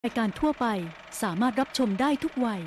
รายการทั่วไปสามารถรับชมได้ทุกวัย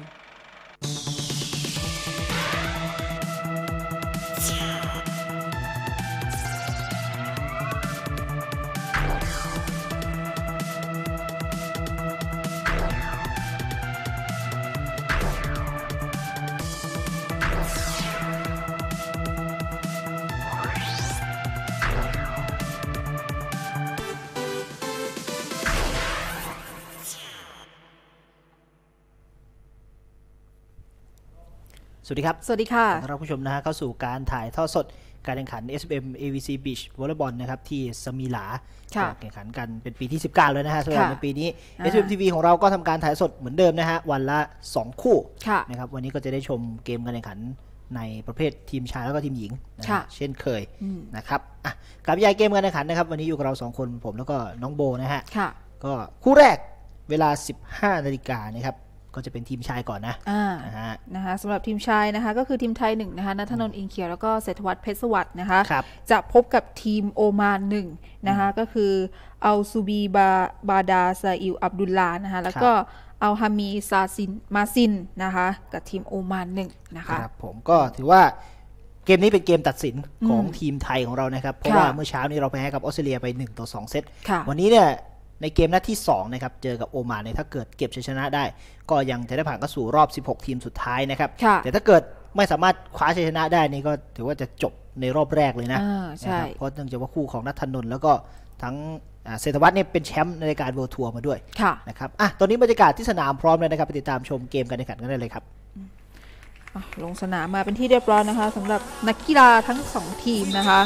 สวัสดีครับสวัสดีค่ะต้อนรับผู้ชมนะฮะเข้าสู่การถ่ายทอดสดการแข่งขัน SFM AVC Beach Volleyball นะครับที่สมิลาแข่งขันกันเป็นปีที่19แล้วนะฮะสำหรับในปีนี้ SFM TV ของเราก็ทำการถ่ายสดเหมือนเดิมนะฮะวันละ2คู่นะครับวันนี้ก็จะได้ชมเกมการแข่งขันในประเภททีมชายแล้วก็ทีมหญิงนะเช่นเคยนะครับกับยายเกมการแข่งขันนะครับวันนี้อยู่กับเรา2คนผมแล้วก็น้องโบนะฮะก็คู่แรกเวลา 15 นาฬิกานะครับก็จะเป็นทีมชายก่อนนะคะสำหรับทีมชายนะคะก็คือทีมไทย1นะคะณัฐนนท์อินเขียวแล้วก็เศรษฐวัฒน์เพชรสวัสดิ์นะคะจะพบกับทีมโอมาน1นะคะก็คืออัลซูบีบาดาซาอิลอับดุลลานะคะแล้วก็อัลฮามีซาซินมาซินนะคะกับทีมโอมาน1นะคะครับผมก็ถือว่าเกมนี้เป็นเกมตัดสินของทีมไทยของเรานะครับเพราะว่าเมื่อเช้านี้เราแพ้กับออสเตรเลียไป1-2 เซตวันนี้เนี่ยในเกมนัดที่2นะครับเจอกับโอมานเนี่ยถ้าเกิดเก็บชัยชนะได้ก็ยังจะได้ผ่านเข้าสู่รอบ16ทีมสุดท้ายนะครับแต่ถ้าเกิดไม่สามารถคว้าชัยชนะได้นี่ก็ถือว่าจะจบในรอบแรกเลยนะเพราะเนื่องจากว่าคู่ของณัฐนนท์แล้วก็ทั้งเศรษฐวัฒน์เนี่ยเป็นแชมป์ในรายการ World Tour มาด้วยนะครับตอนนี้บรรยากาศที่สนามพร้อมเลยนะครับไปติดตามชมเกมการแข่งขันกันได้เลยครับลงสนามมาเป็นที่เรียบร้อยนะคะสำหรับนักกีฬาทั้ง2ทีมนะคะ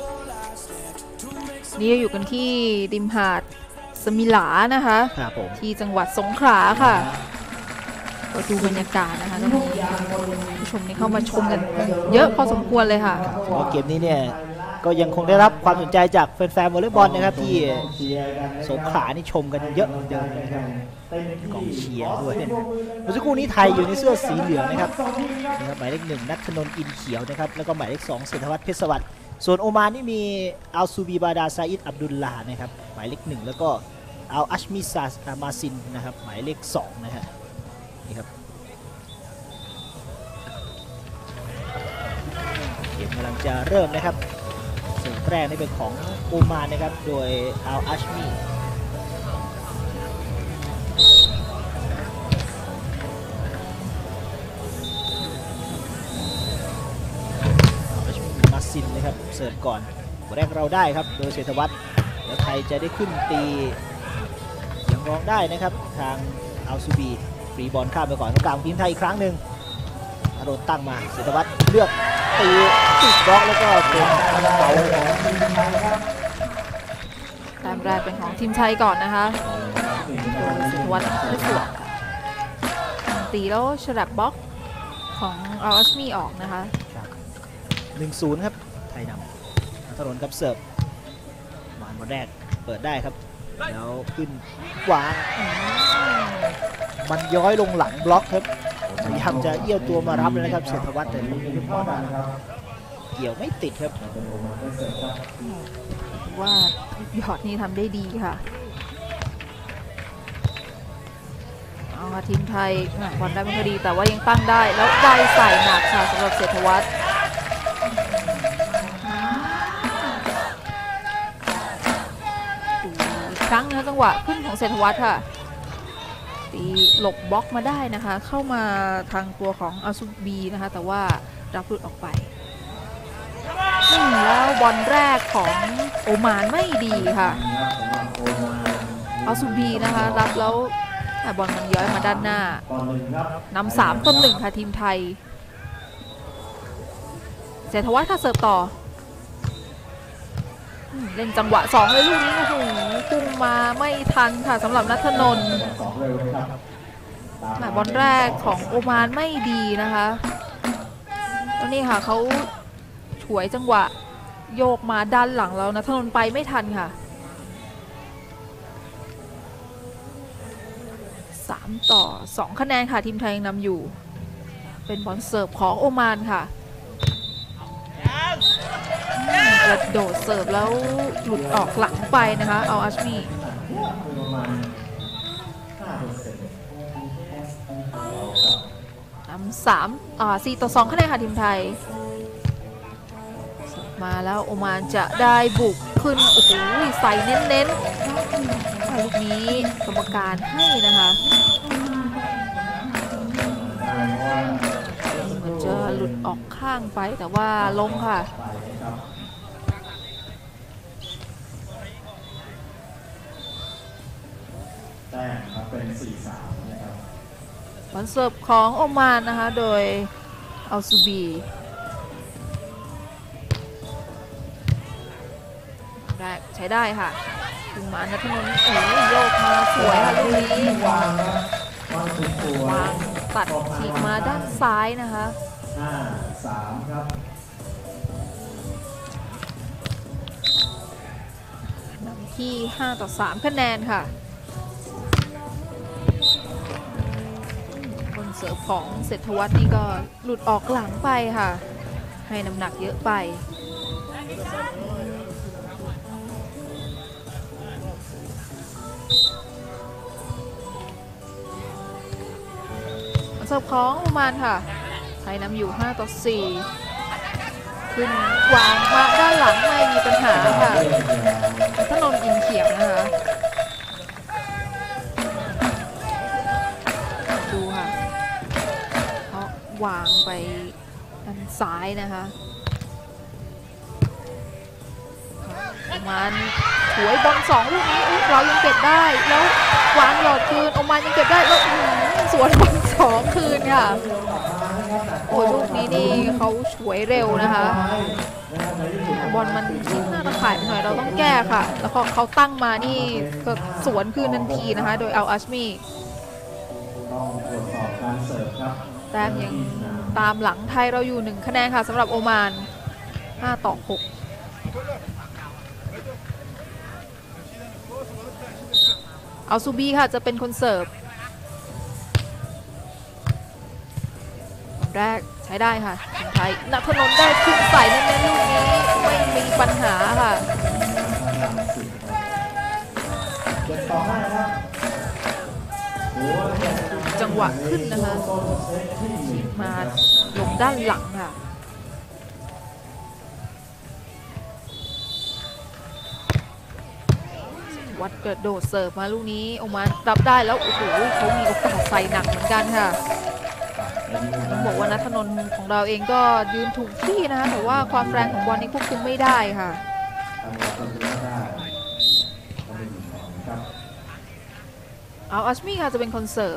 นี่อยู่กันที่ริมหาดสมิลานะคะที่จังหวัดสงขลาค่ะก็ดูบรรยากาศนะคะก็มีผู้ชมนี่เข้ามาชมกันเยอะพอสมควรเลยค่ะเกมนี้เนี่ยก็ยังคงได้รับความสนใจจากแฟนๆวอลเลย์บอลนะครับที่สงขลานี่ชมกันเยอะเหมือนเดิมนะครับกองเชียร์ด้วยเมื่อสักครู่นี้ไทยอยู่ในเสื้อสีเหลืองนะครับหมายเลข1ณัฐนนท์อินเขียวนะครับแล้วก็หมายเลข2เศรษฐวัฒน์เพชรสวัสดิ์ส่วนโอมานนี่มีอัลซูบีบาดาซาอิดอับดุลลานะครับหมายเลข1แล้วก็อัลอัชมิซามาซินนะครับหมายเลข2นะฮะนี่ครับเกมกำลังจะเริ่มนะครับเสิร์ฟแรกนี่เป็นของโอมานนะครับโดยอัลอัชมีมาซินนะครับเสิร์ฟก่อนแรกเราได้ครับโดยเศรษฐวัฒน์แล้วไทยจะได้ขึ้นตียังร้องได้นะครับทางอัลซูบีฟรีบอลข้ามไปก่อนตรงกลางทีมไทยอีกครั้งหนึ่งโดนตั้งมาเศรษฐวัฒน์เลือกตีติดบล็อกแล้วก็เป็นเบาของทีมไทยครับแต้มแรกเป็นของทีมไทยก่อนนะคะโดยเศรษฐวัฒน์ไม่สวยตีแล้วฉลับบล็อกของอัลอัชมีออกนะคะ 1-0 ครับไทยนำถนนกับเสิร์ฟมาบอลแรกเปิดได้ครับแล้วขึ้นวางมันย้อยลงหลังบล็อกครับพยายามจะเอี้ยวตัวมารับเลยนะครับเศรษฐวัฒน์แต่เกี่ยวไม่ติดครับว่าหยอดนี่ทำได้ดีค่ะเอาค่ะทีมไทยบอลได้ไม่ค่อยดีแต่ว่ายังตั้งได้แล้วได้ใส่หนักค่ะสำหรับเศรษฐวัฒน์ครั้งนะจังหวะขึ้นของเศรษฐวัฒน์ค่ะตีหลบบล็อกมาได้นะคะเข้ามาทางตัวของอัลซูบีนะคะแต่ว่ารับหลุดออกไปแล้วบอลแรกของโอมานไม่ดีค่ะอัลซูบีนะคะรับแล้วบอลมันย้อยมาด้านหน้านำ3-1ค่ะทีมไทยเศรษฐวัฒน์ค่ะเสิร์ฟต่อเล่นจังหวะ2เลยลูกนี้โอ้โหพุ่งมาไม่ทันค่ะสำหรับณัฐนนท์บอลแรกของโอมานไม่ดีนะคะตอนนี้ค่ะเขาฉวยจังหวะโยกมาด้านหลังแล้วณัฐนนท์ไปไม่ทันค่ะ3-2คะแนนค่ะทีมไทยยังนำอยู่เป็นบอลเสิร์ฟของโอมานค่ะกระโดดเสิร์ฟแล้วหลุดออกหลังไปนะคะเอาอัชมี 4-2คะแนนค่ะทีมไทยมาแล้วโอมานจะได้บุกขึ้นโอ้โหใส่เน้นๆลูกนี้กรรมการให้นะคะมันจะหลุดออกข้างไปแต่ว่าลงค่ะแต้มครับเป็น 4-3 นะครับบอลเสิร์ฟของโอมานนะคะโดยอัลซูบีแรกใช้ได้ค่ะถึงมาณัฐนนท์โอ้ยโยกมาสวยค่ะลูกนี้วางตัดฉีกมาด้านซ้ายนะคะ 5-3 ครับนำที่5-3คะแนนค่ะบนเสิร์ฟของเศรษฐวัฒน์นี่ก็หลุดออกหลังไปค่ะให้น้ำหนักเยอะไปเสิร์ฟของโอมานค่ะไทยนำอยู่5-4ขึ้นวางมาด้านหลังไม่มีปัญหาค่ะนัฐนนท์อินเขียวนะคะดูค่ะเขาวางไปด้านซ้ายนะคะโอมานถวยบอล2ลูกนี้เรายังเก็บได้แล้ววางหลอดคืนโอมานยังเก็บได้แล้วสวนบอล2คืนค่ะโอ้ลูกนี้นี่เขาฉวยเร็วนะคะบอลมันชิดหน้าตะข่ายไปหน่อยเราต้องแก้ค่ะแล้วเขาตั้งมานี่ก็สวนคืนทันทีนะคะโดยอัลอัชมีต้องตรวจสอบการเสิร์ฟครับแต้มยังตามหลังไทยเราอยู่1คะแนนค่ะสำหรับโอมาน5-6อัลซูบีค่ะจะเป็นคนเสิร์ฟแรกใช้ได้ค่ะทีมไทยณัฐนนท์ได้ขึ้นใส่เน้นๆลูกนี้ไม่มีปัญหาค่ะจังหวะขึ้นนะคะมาลงด้านหลังค่ะวัดกระโดดเสิร์ฟมาลูกนี้โอมานรับได้แล้วโอ้โหเขามีโอกาสใส่หนักเหมือนกันค่ะต้องบอกว่าณัฐนนท์ของเราเองก็ยืนถูกที่นะคะแต่ว่าความแรงของบอลนี้ควบคุมไม่ได้ค่ะเอาอัชมี่ค่ะจะเป็นคนเสิร์ฟ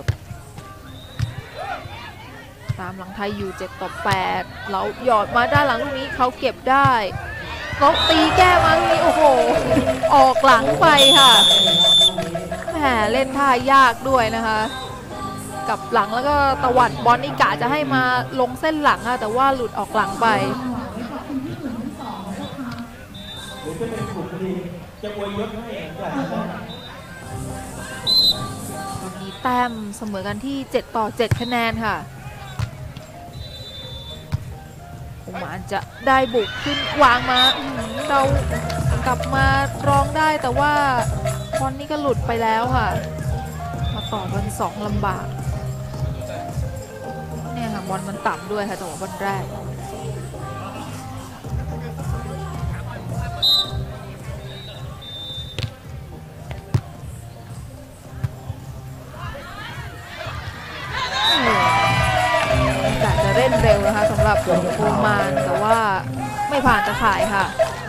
ตามหลังไทยอยู่7-8แล้วหยอดมาด้านหลังลูกนี้เขาเก็บได้แล้วตีแก้มาลูกนี้โอ้โหออกหลังไปค่ะแหมเล่นท่ายากด้วยนะคะกับหลังแล้วก็ตวัดบอลนี่กะจะให้มาลงเส้นหลังค่ะแต่ว่าหลุดออกหลังไปวันนี้แต้มเสมอกันที่7-7คะแนนค่ะโอมานจะได้บุกขึ้นวางมาเรากลับมารองได้แต่ว่าบอลนี่ก็หลุดไปแล้วค่ะมาต่อบอล2ลำบากเนี่ยค่ะบอลมันต่ำด้วยค่ะจังหวะบอลแรกแต่จะเล่นเร็วนะคะสำหรับโอมานแต่ว่าไม่ผ่านตะข่ายค่ะ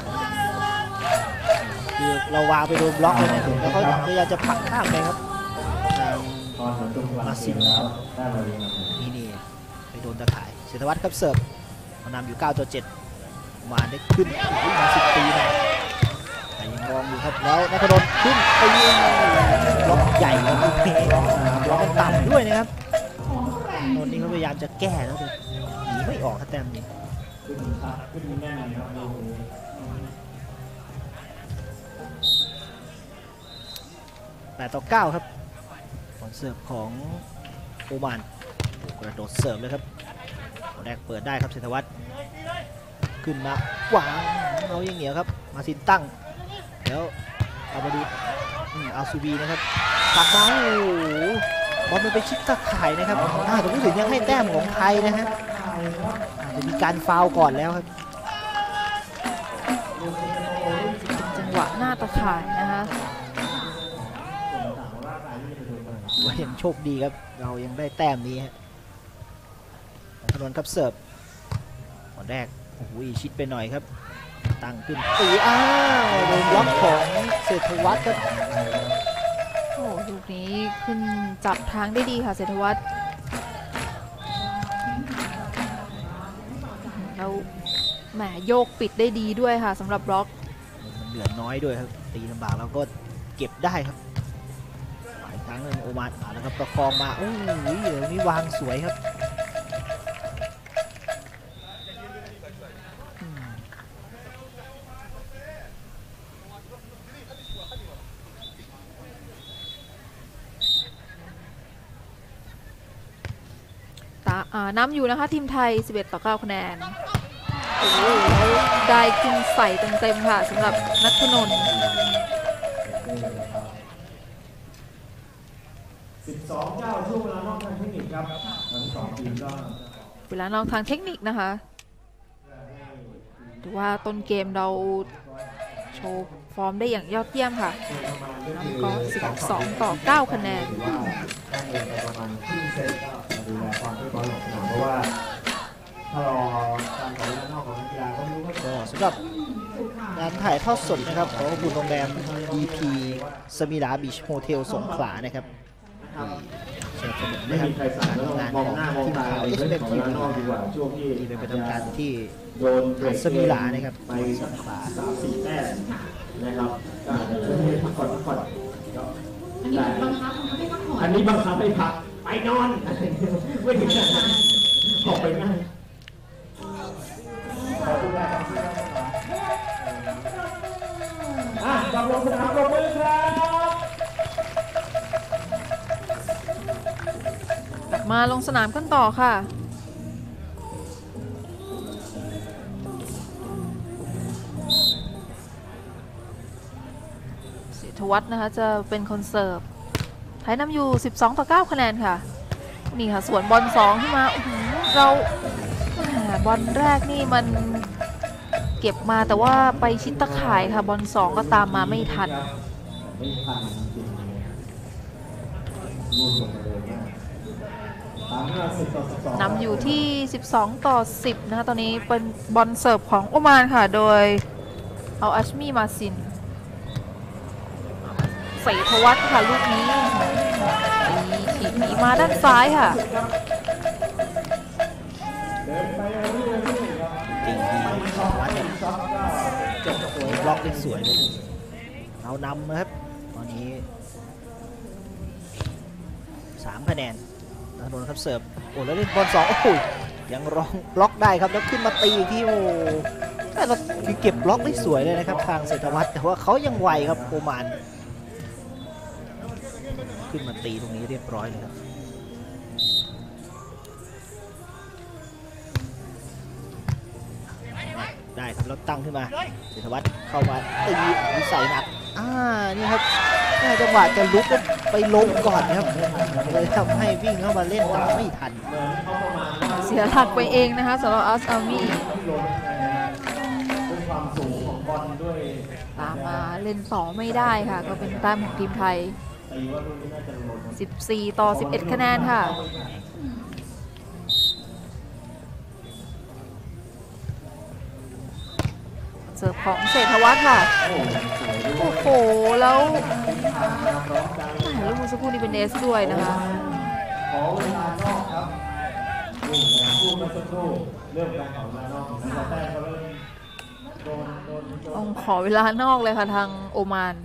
คือเราวางไปโดนบล็อกเลยเนี่ยแล้วเขาพยายามจะผลักข้ามไปครับมาซินครับนี่ไปโดนตะข่ายเศรษฐวัฒน์ครับเสิร์ฟนำอยู่9-7มาได้ขึ้นมา10 ปีนะแต่ยังมองอยู่ครับแล้วณัฐนนท์ขึ้นไปยิงบล็อกใหญ่ครับบล็อกต่ำด้วยนะครับนนท์นี่เขาพยายามจะแก้แล้วแต่หนีไม่ออกครับแต้มนี้8-9ครับบอลเสิร์ฟของโอมานกระโดดเสิร์ฟเลยครับแรกเปิดได้ครับเศรษฐวัฒน์ขึ้นมาวางเรายังเหนียวครับมาซินตั้งแล้วเอามาดูอัลซูบีนะครับตักมาโอ้โหบออมันไปชิดตะข่ายนะครับแต่ผู้ถึงยังให้แต้มของไทยนะฮะจะมีการฟาวล์ก่อนแล้วครับจังหวะหน้าตะข่ายนะคะว่ายังโชคดีครับเรายังได้แต้มนี้ฮะถนนครับเสิร์ฟตอนแรกโอ้โหชิดไปหน่อยครับตั้งขึ้นตีโดนบล็อกของเศรษฐวัฒน์ครับโอ้ลูกนี้ขึ้นจับทางได้ดีค่ะเศรษฐวัฒน์แล้วแหมโยกปิดได้ดีด้วยค่ะสำหรับบล็อกมันเหลือน้อยด้วยครับตีลำบากแล้วก็เก็บได้ครับหลายครั้งเลยโอมานแล้วครับประคองมาโอ้ยเดี๋ยวนี้วางสวยครับนำอยู่นะคะทีมไทย11-9คะแนนโอ้โหได้ขึ้นใส่เต็มๆค่ะสำหรับณัฐนนท์ 12-9 ช่วงเวลานอกทางเทคนิคครับทั้ง2 ทีมก็เวลานอกทางเทคนิคนะคะถือว่าต้นเกมเราโชว์ฟอร์มได้อย่างยอดเยี่ยมค่ะนำก็12-9 คะแนนดูแลความเรียบร้อยของสนามเพราะว่าถ้ารอการขออนุญาตนอกของนักกีฬาก็รู้ว่าสำหรับงานถ่ายทอดสดนะครับของบุญโรงแรม DP สมิลาบีชโฮเทลสงขลานะครับเชิญชมนะครับงานของทีมข่าว SBT ที่เป็นไปทำการที่สมิลานะครับไปสงขลา 3-4 แต้มนะครับให้พักผ่อนอันนี้บังคับให้พักไปนอนไม่ถึงขนาดออกไปง่ายขอบคุณครับกลับลงสนามลงมือครับกลับมาลงสนามกันต่อค่ะเศรษฐวัฒน์นะคะจะเป็นคนเสิร์ฟไทยนำอยู่12-9 คะแนนค่ะนี่ค่ะส่วนบอล2ที่มาเราบอลแรกนี่มันเก็บมาแต่ว่าไปชิดตะข่ายค่ะบอล2ก็ตามมาไม่ทันนำอยู่ที่12-10นะคะตอนนี้เป็นบอลเสิร์ฟของโอมานค่ะโดยเอาอัชมีมาซินเศรษฐวัฒน์ค่ะลูกนี้ถีบหนีมาด้านซ้ายค่ะจริงดีวัดเนี่ยจบสวยบล็อกได้สวยเลยเอานำนะครับตอนนี้3 คะแนนถนนครับเสิร์ฟโอ้แล้วเล่นบอล2โอ้ยยังร้องบล็อกได้ครับแล้วขึ้นมาตีที่โอ้แต่เราเก็บบล็อกได้สวยเลยนะครับทางเศรษฐวัฒน์แต่ว่าเขายังไวครับโอมานขึ้นมาตีตรงนี้เรียบร้อยเลยครับได้ครับแล้วตั้งขึ้นมาเศรษฐวัฒน์เข้ามาตีใส่หนักนี่ครับจังหวะจะลุกก็ไปล้มก่อนนะครับเลยทำให้วิ่งเข้ามาเล่นตามไม่ทันเสียหลักไปเองนะคะสำหรับอัสอามี่ตามมาเล่นต่อไม่ได้ค่ะก็เป็นแต้มของทีมไทย14-11 คะแนนค่ะเสิร์ฟของเศรษฐวัฒน์ค่ะโอ้โหแล้วลูกมือสักครู่นี้เป็นเอสด้วยนะคะต้องขอเวลานอกเลยค่ะทางโอมาน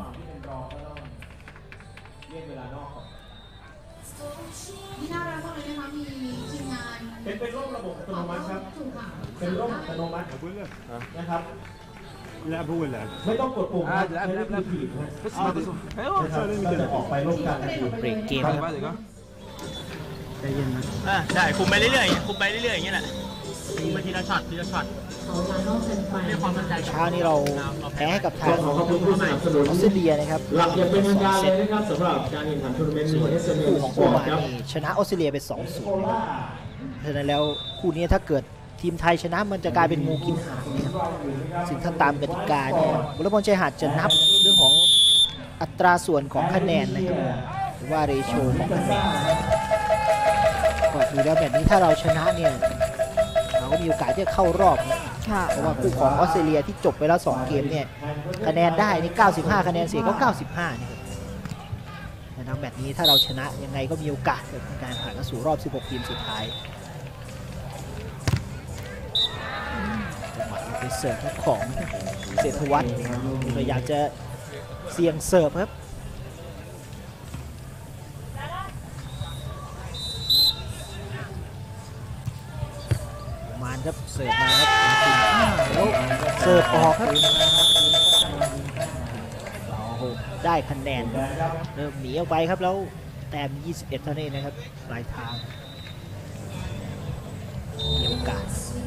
ที่น่ารักมากเลยนะคะมีทีมงานเป็นร่มระบบอัตโนมัติครับเป็นร่มอัตโนมัตินะครับไม่ต้องกดปุ่มใช้ลูกถีบนะครับก็จะออกไปร่วมกันเบรกเกมครับได้คุมไปเรื่อยๆคุมไปเรื่อยๆอย่างนี้แหละยิงมาทีละช็อตทีละช็อตเรียกความมั่นใจเช้านี้เราแพ้ให้กับทางขอบคุณผู้สนับสนุนออสเตรเลียนะครับหลักอย่างเป็นทางการเลยนะครับสำหรับการแข่งขันทัวร์นาเมนต์คู่ของสโอปอร์มาตครับนี่ชนะออสเตรเลียไป 2-0 นะครับเพราะฉะนั้นแล้วคู่นี้ถ้าเกิดทีมไทยชนะมันจะกลายเป็นงูกินหางนะครับซึ่งถ้าตามกติกาเนี่ยวอลเลย์บอลชายหาดจะนับเรื่องของอัตราส่วนของคะแนนนะครับหรือว่าเรโชของคะแนนก็ดูแล้วแบบนี้ถ้าเราชนะเนี่ยเราก็มีโอกาสที่จะเข้ารอบนะค่ะเพราะว่าคู่ของออสเตรเลียที่จบไปแล้ว2เกมเนี่ยคะแนนได้นี่95คะแนนเสียก็95นะครับแต่ทั้งแบบนี้ถ้าเราชนะยังไงก็มีโอกาสในการผ่านเข้าสู่รอบ16ทีมสุดท้ายจังหวะไปเสิร์ฟของเศรษฐวัฒน์พยายามจะเสี่ยงเสิร์ฟครับมานครับเสิร์ฟมาครับแล้วเสิร์ฟออกครับโอ้โหได้คะแนนเริ่มหนีออกไปครับแล้วแต้ม21เท่านี้นะครับปลายทางมีโอกาส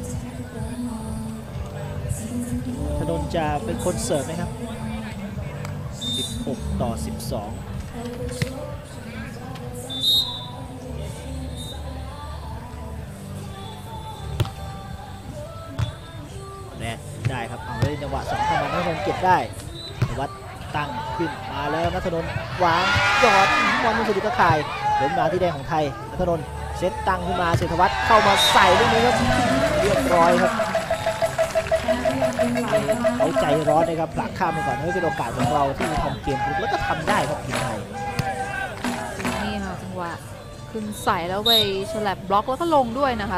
ธนนท์จะเป็นคนเสิร์ฟนะครับ16-12ได้ครับเอาเลยจังหวะ2เข้ามานัทนนท์เก็บได้วัดตั้งขึ้นมาแล้วนัทนนท์วางยอดบอลมุสลิตะข่ายล้มมาที่แดงของไทยนัทนนท์เซตตั้งขึ้นมาเศรษฐวัฒน์เข้ามาใส่ลูกนี้ครับเรียบร้อยครับเขาใจร้อนนะครับผลักข้ามไปก่อนให้เป็นโอกาสของเราที่ทำเกมลุกแล้วก็ทำได้ครับทีมไทยนี่ค่ะจังหวะขึ้นใส่แล้วไปฉลับบล็อกแล้วก็ลงด้วยนะคะ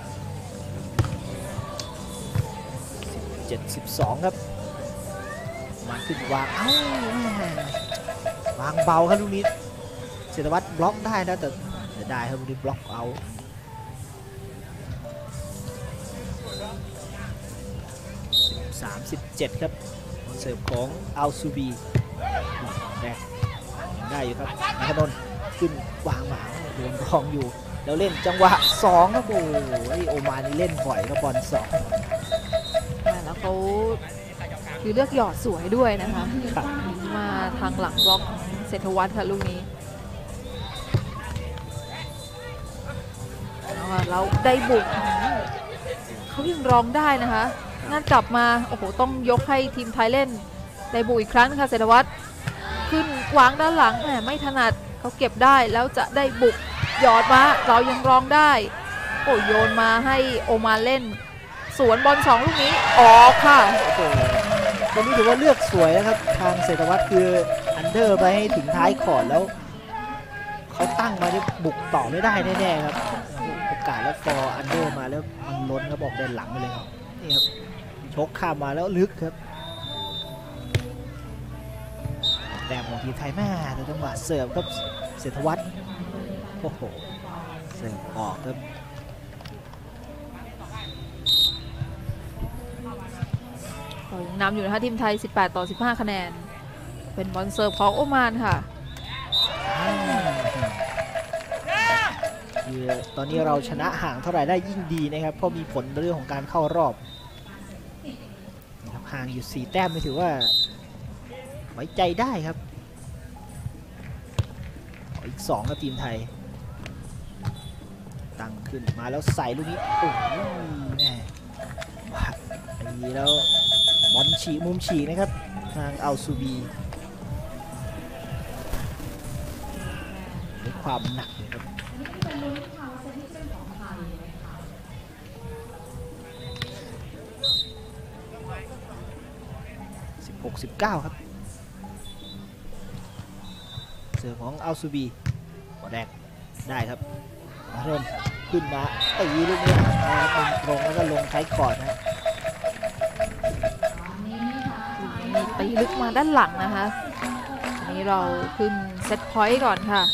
72ครับมาขึ้นวางวางเบาครับลูกนี้เศรษฐวัฒน์บล็อกได้นะแต่ได้ครับลูกนี้บล็อกเอา37ครับเสิร์ฟของอัลซูบีแรกได้อยู่ครับนัทนนท์ขึ้นวางหมาโดนรองอยู่แล้วเล่นจังหวะ2ครับโอ้โหโอมานนี่เล่นบ่อยครับบอล2 แล้วเขาคือเลือกหยอดสวยด้วยนะคะมาทางหลังบล็อกของเศรษฐวัฒน์ค่ะลูกนี้เราได้บุกเขายังร้องได้นะคะงั้นกลับมาโอ้โหต้องยกให้ทีมไทยเล่นได้บุกอีกครั้งค่ะเศรษฐวัฒน์ขึ้นวางด้านหลังแหมไม่ถนัดเขาเก็บได้แล้วจะได้บุกหยอดมาเรายังร้องได้โอ้โยนมาให้โอมานเล่นสวนบอล2ลูกนี้ออกค่ะตรงนี้ถือว่าเลือกสวยนะครับทางเศรษฐวัฒน์คืออันเดอร์ไปให้ถึงท้ายขอดแล้วเขาตั้งมาได้บุกต่อไม่ได้แน่ๆครับโอกาสแล้วฟอร์อันเดอร์มาแล้วมันล้นครับออกด้านหลังไปเลยครับนี่ครับชกข้ามมาแล้วลึกครับแต่ของทีมไทยแม่แต่จังหวะเสิร์ฟครับเศรษฐวัฒน์โอ้โหเสิร์ฟออกครับยังนำอยู่นะคะทีมไทย18-15คะแนนเป็นบอลเสิร์ฟของโอมานค่ะคือตอนนี้เราชนะห่างเท่าไหร่ได้ยิ่งดีนะครับเพราะมีผลเรื่องของการเข้ารอบห่างอยู่4แต้มไม่ถือว่าไว้ใจได้ครับอีก2ครับทีมไทยตั้งขึ้นมาแล้วใส่ลูกนี้โอ้โหแม่ว่าดีแล้วบอลฉีกมุมฉีกนะครับทางอัลซูบีด้วยความหนักเลยครับ16-19ครับเสือของอัลซูบีบอลแรกได้ครับมาเริ่มขึ้นมาตีลูกนี้นะครับตรงแล้วก็ลงท้ายคอร์ดนะตีลึกมาด้านหลังนะคะอันนี้เราขึ้นเซตพอยต์ก่อนค่ะ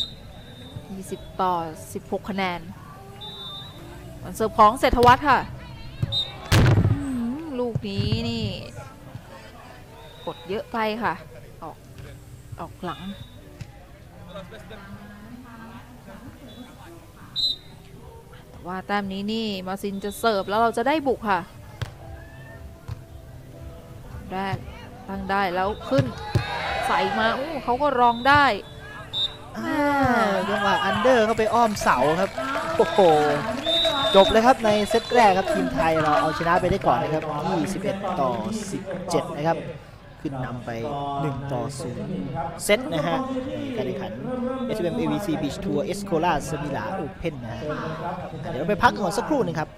20-16คะแนนเสิร์ฟของเศรษฐวัฒน์ค่ะลูกนี้นี่กดเยอะไปค่ะออกหลังว่าแต้มนี้นี่มาซินจะเสิร์ฟแล้วเราจะได้บุกค่ะแรกตั้งได้แล้วขึ้นใส่มาเขาก็รองได้จังหวะอันเดอร์เข้าไปอ้อมเสาครับโอ้โหจบเลยครับในเซตแรกครับทีมไทยเราเอาชนะไปได้ก่อนนะครับ21-17นะครับขึ้นนำไป1-0เซตนะฮะในการแข่งขัน SBM AVC Beach Tour Escola Sevilla Open นะฮะเดี๋ยวเราไปพักก่อนสักครู่นึงครับ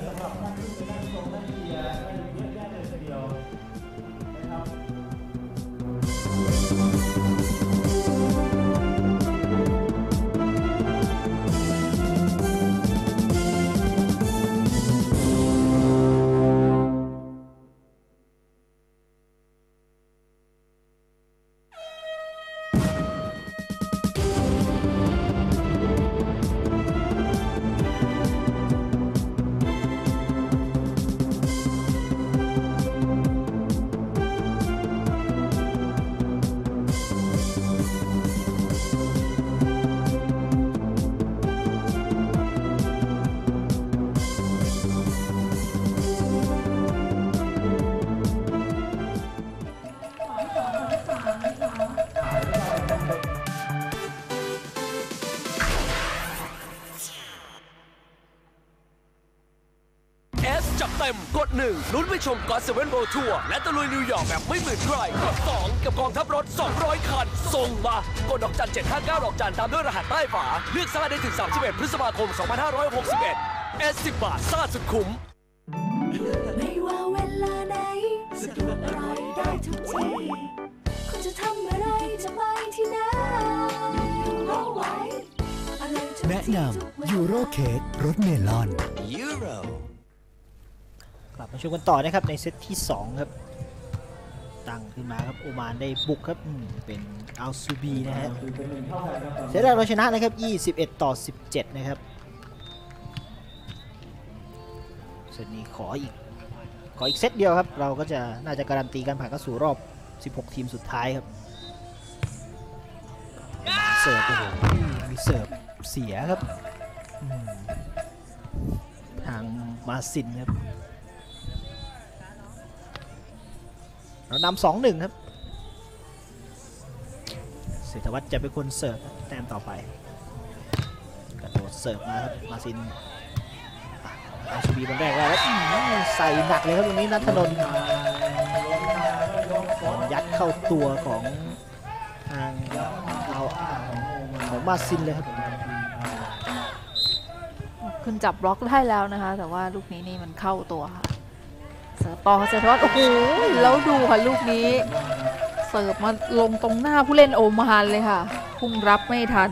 เต็มกด1ลุ้นไปชมก็อต7 World Tour และตะลุยนิวยอร์กแบบไม่เหมือนใครกด2กับกองทัพรถ200คันส่งมากดดอกจัน759ดอกจันตามด้วยรหัสใต้ฝาเลือกซ่าได้ถึง31พฤษภาคม2561 S10 บาทซ่าสุดคุ้มไม่ว่าเวลาไหนสะดวกปล่อยได้ทุกทีคุณจะทำอะไรจะไปที่ไหนแนะนำยูโรเค้กรสเมลอนยูโรกลับมาชมกันต่อนะครับในเซตที่2ครับตั้งขึ้นมาครับโอมานได้บุกครับเป็นอัลซูบีนะฮะเซตแรกเราชนะนะครับ21-17นะครับเซตนี้ขออีกเซตเดียวครับเราก็จะน่าจะการันตีการผ่านเข้าสู่รอบ16ทีมสุดท้ายครับเสิร์ฟโอ้โหมีเสิร์ฟเสียครับทางมาซินครับเรานำ 2-1 ครับเศรษฐวัฒน์จะเป็นคนเสิร์ฟแต้มต่อไปกระโดดเสิร์ฟมาครับมาซินอาชูบีบอลแรกแล้วใส่หนักเลยครับตรงนี้นัทนนท์ยัดเข้าตัวของทางเราของมาซินเลยครับขึ้นจับบล็อกได้แล้วนะคะแต่ว่าลูกนี้นี่มันเข้าตัวค่ะเสิร์ฟต่อเศรษฐวัฒน์โอ้โหแล้วดูค่ะลูกนี้เสิร์ฟมาลงตรงหน้าผู้เล่นโอมานเลยค่ะพุ่งรับไม่ทัน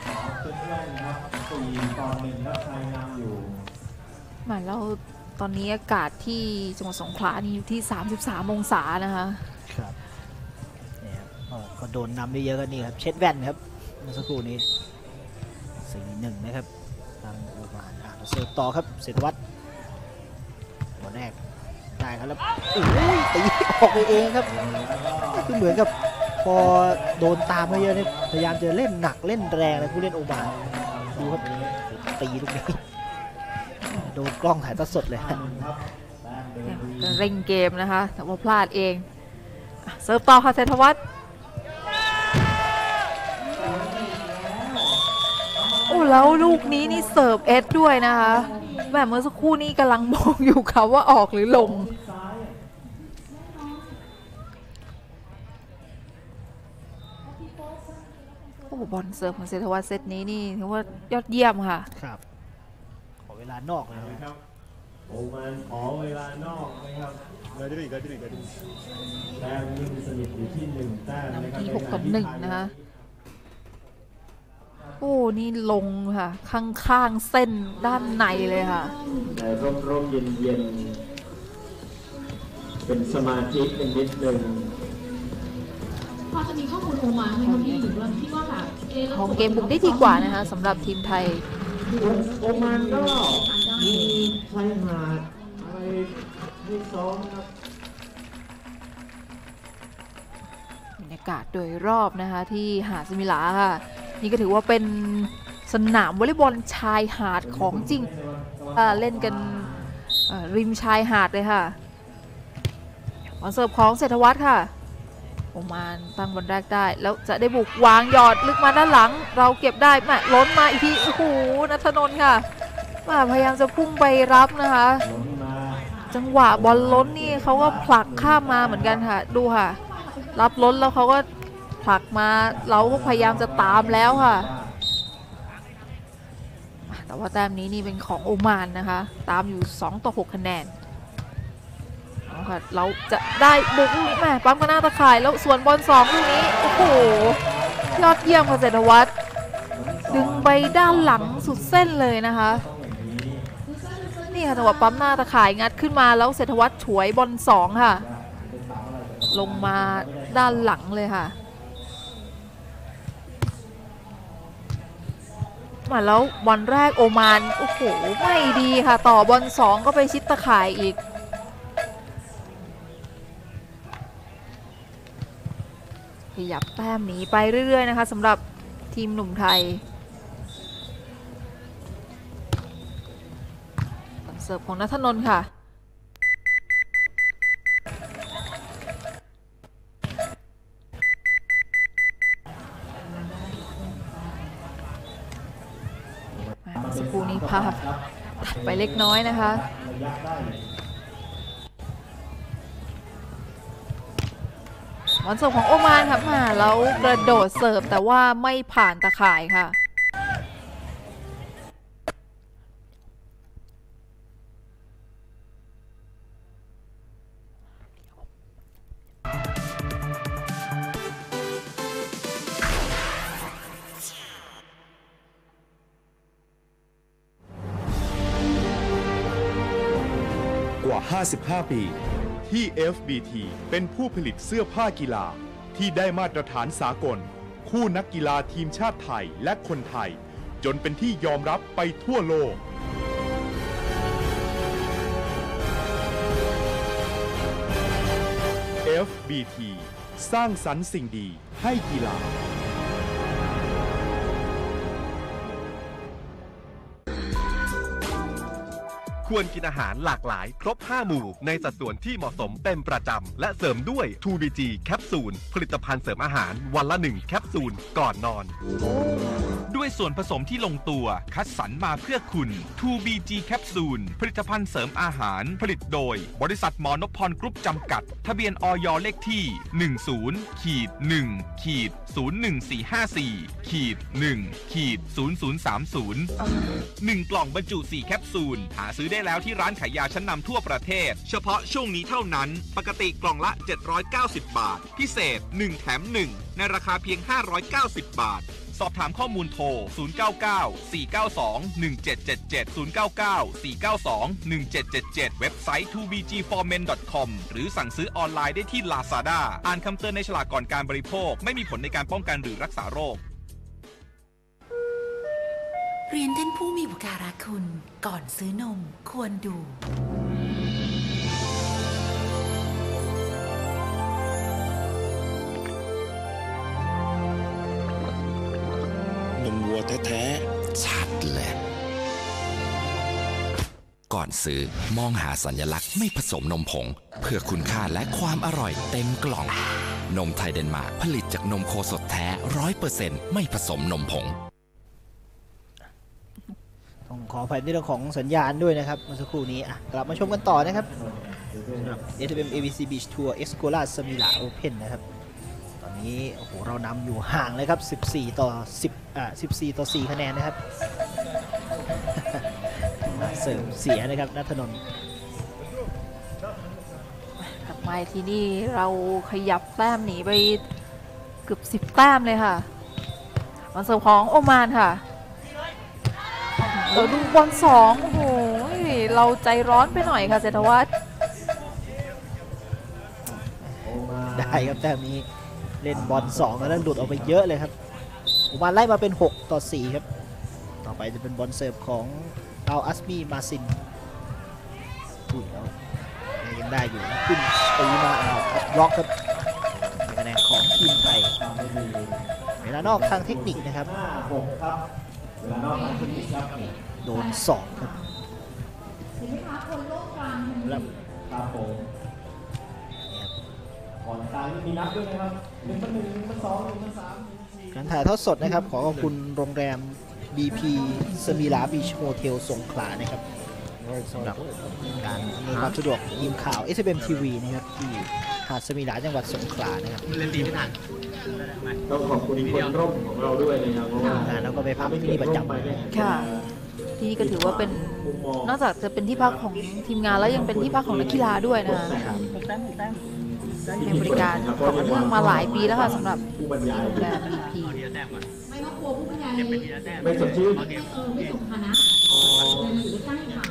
มาแล้วตอนนี้อากาศที่จังหวัดสงขลานี่อยู่ที่33องศานะคะครับนี่ครับก็โดนนำได้เยอะกันนี่ครับเช็ดแว่นครับเมื่อสักครู่นี้4-1นะครับทางโอมานเสิร์ฟต่อครับเศรษฐวัฒน์บอลแรกได้ครับแล้วตีออกไปเองครับคือเหมือนกับพอโดนตามมาเยอะเนี่ยพยายามจะเล่นหนักเล่นแรงนะผู้เล่นโอมานดูครับตีลูกนี้โดนกล้องถ่ายทอดสดเลยเร่งเกมนะคะแต่ว่าพลาดเองเสิร์ฟต่อค่ะเศรษฐวัฒน์โอ้แล้วลูกนี้นี่เสิร์ฟเอสด้วยนะคะแบบเมื่อสักครู่นี้กำลังมองอยู่ค่ะว่าออกหรือลงโอ้บอลเสิร์ฟของเศรษฐวัฒน์เซตนี้นี่ถือว่ายอดเยี่ยมค่ะครับขอเวลานอกเลยครับโอมานขอเวลานอกนะครับแต้มยิงสนิทอยู่ที่1แต้มนะครับที่6-1นะคะโอ้นี่ลงค่ะข้างๆเส้นด้านในเลยค่ะร่มเย็นเป็นสมาธิเป็นนิดนึงพอจะมีข้อมูลโอมานไหมครับพี่หรือว่าที่ว่าแบบของเกมบุกได้ดีกว่านะคะสำหรับทีมไทยโอมานก็มีชายหาดอะไรที่ซ้อมครับบรรยากาศโดยรอบนะคะที่หาดสมิลาค่ะนี่ก็ถือว่าเป็นสนามวอลเลย์บอลชายหาดของจริงเล่นกันริมชายหาดเลยค่ะบอลเสิร์ฟของเศรษฐวัฒน์ค่ะโอมานตั้งบอลแรกได้แล้วจะได้บุกวางหยอดลึกมาด้านหลังเราเก็บได้แม่ล้นมาอีกทีโอ้โหณัฐนนท์ค่ะพยายามจะพุ่งไปรับนะคะจังหวะบอลล้นนี่เขาก็ผลักข้ามมาเหมือนกันค่ะดูค่ะรับล้นแล้วเขาก็ผลักมาเราก็พยายามจะตามแล้วค่ะแต่ว่าแต้มนี้นี่เป็นของโอมานนะคะตามอยู่2-6คะแนนค่ะเราจะได้บุกลูกนี้แม่ปั๊มกันหน้าตะข่ายแล้วส่วนบอล2ลูกนี้โอ้โหยอดเยี่ยมค่ะเศรษฐวัฒน์ดึงไปด้านหลังสุดเส้นเลยนะคะนี่ค่ะจังหวะปั๊มหน้าตะข่ายงัดขึ้นมาแล้วเศรษฐวัฒน์ฉวยบอล2ค่ะลงมาด้านหลังเลยค่ะมาแล้วบอลแรกโอมานโอ้โหไม่ดีค่ะต่อบอล2ก็ไปชิดตะข่ายอีกขยับแต้มหนีไปเรื่อยๆนะคะสำหรับทีมหนุ่มไทยเสิร์ฟของณัฐนนท์ค่ะสักครู่นี้ภาพตัดไปเล็กน้อยนะคะบอลเสิร์ฟของโอมานค่ะมาแล้วกระโดดเสิร์ฟแต่ว่าไม่ผ่านตะข่ายค่ะกว่า 55 ปีที่ FBT เป็นผู้ผลิตเสื้อผ้ากีฬาที่ได้มาตรฐานสากลคู่นักกีฬาทีมชาติไทยและคนไทยจนเป็นที่ยอมรับไปทั่วโลก FBT สร้างสรรค์สิ่งดีให้กีฬาควรกินอาหารหลากหลายครบ5หมู่ในสัดส่วนที่เหมาะสมเป็นประจำและเสริมด้วย 2BG แคปซูลผลิตภัณฑ์เสริมอาหารวันละ1แคปซูลก่อนนอนด้วยส่วนผสมที่ลงตัวคัดสรรมาเพื่อคุณ 2BG แคปซูลผลิตภัณฑ์เสริมอาหารผลิตโดยบริษัทหมอนพพรกรุ๊ปจำกัดทะเบียนอย.เลขที่ 10-1-014-1-030 1 กล่องบรรจุ4แคปซูลหาซื้อได้แล้วที่ร้านขายยาชั้นนำทั่วประเทศเฉพาะช่วงนี้เท่านั้นปกติกล่องละ790 บาทพิเศษ1แถม1ในราคาเพียง590 บาทสอบถามข้อมูลโทร099-492-1777 099-492-1777 เว็บไซต์ 2bgformen.com หรือสั่งซื้อออนไลน์ได้ที่ Lazada อ่านคำเตือนในฉลากก่อนการบริโภคไม่มีผลในการป้องกันหรือรักษาโรคเรียนท่านผู้มีอุปการะคุณก่อนซื้อนมควรดูนมวัวแท้ๆชัดเลยก่อนซื้อมองหาสัญลักษณ์ไม่ผสมนมผงเพื่อคุณค่าและความอร่อยเต็มกล่องนมไทยเดนมาร์กผลิตจากนมโคสดแท้ 100% ไม่ผสมนมผงต้องขออภัยในเรื่องของสัญญาณด้วยนะครับเมื่อสักครู่นี้กลับมาชมกันต่อนะครับ SFM ABC Beach Tour Escola Samila Open นะครับตอนนี้โอ้โหเรานำอยู่ห่างเลยครับ14-4 คะแนนนะครับเสริมเสียนะครับณัฐนนท์กลับมาที่นี่เราขยับแต้มหนีไปเกือบ10แต้มเลยค่ะบอลเสิร์ฟของโอมานค่ะเราดูบอล2โอ้โหเราใจร้อนไปหน่อยค่ะเศรษฐวัฒน์ได้ครับแต้มนี้เล่นบอล2แล้วหลุดออกไปเยอะเลยครับโอมานไล่มาเป็น6-4ครับต่อไปจะเป็นบอลเสิร์ฟของอัลอัสมีมาซินแล้วยังได้อยู่ขึ้นตีมาบล็อกครับคะแนนของทีมไทยเวลานอกทางเทคนิคนะครับโดน2ครับเห็นไหมคะคนโลกกลางครับผมก่อนกลางมีนับด้วยนะครับ1-1 1-2 1-3 การถ่ายทอดสดนะครับขอขอบคุณโรงแรม BP สมิลาบีชโฮเทลสงขลานะครับสำหรับการอำนวยความสะดวกทีมข่าว SBM TV นะครับที่หาดสมิลาจังหวัดสงขลานะครับเล่นดีไม่ทันต้องขอบคุณคนร่มของเราด้วยนะครับเพราะว่าแล้วก็ไปพักที่นี่ประจำค่ะที่นี่ก็ถือว่าเป็นนอกจากจะเป็นที่พักของทีมงานแล้วยังเป็นที่พักของนักกีฬาด้วยนะคะให้บริการต่อเนื่องมาหลายปีแล้วค่ะสำหรับโรงแรม BP ไม่ว่ากลัวผู้บรรยายไม่สดชื่นไม่สมฐานะอยู่ใกล้ค่ะ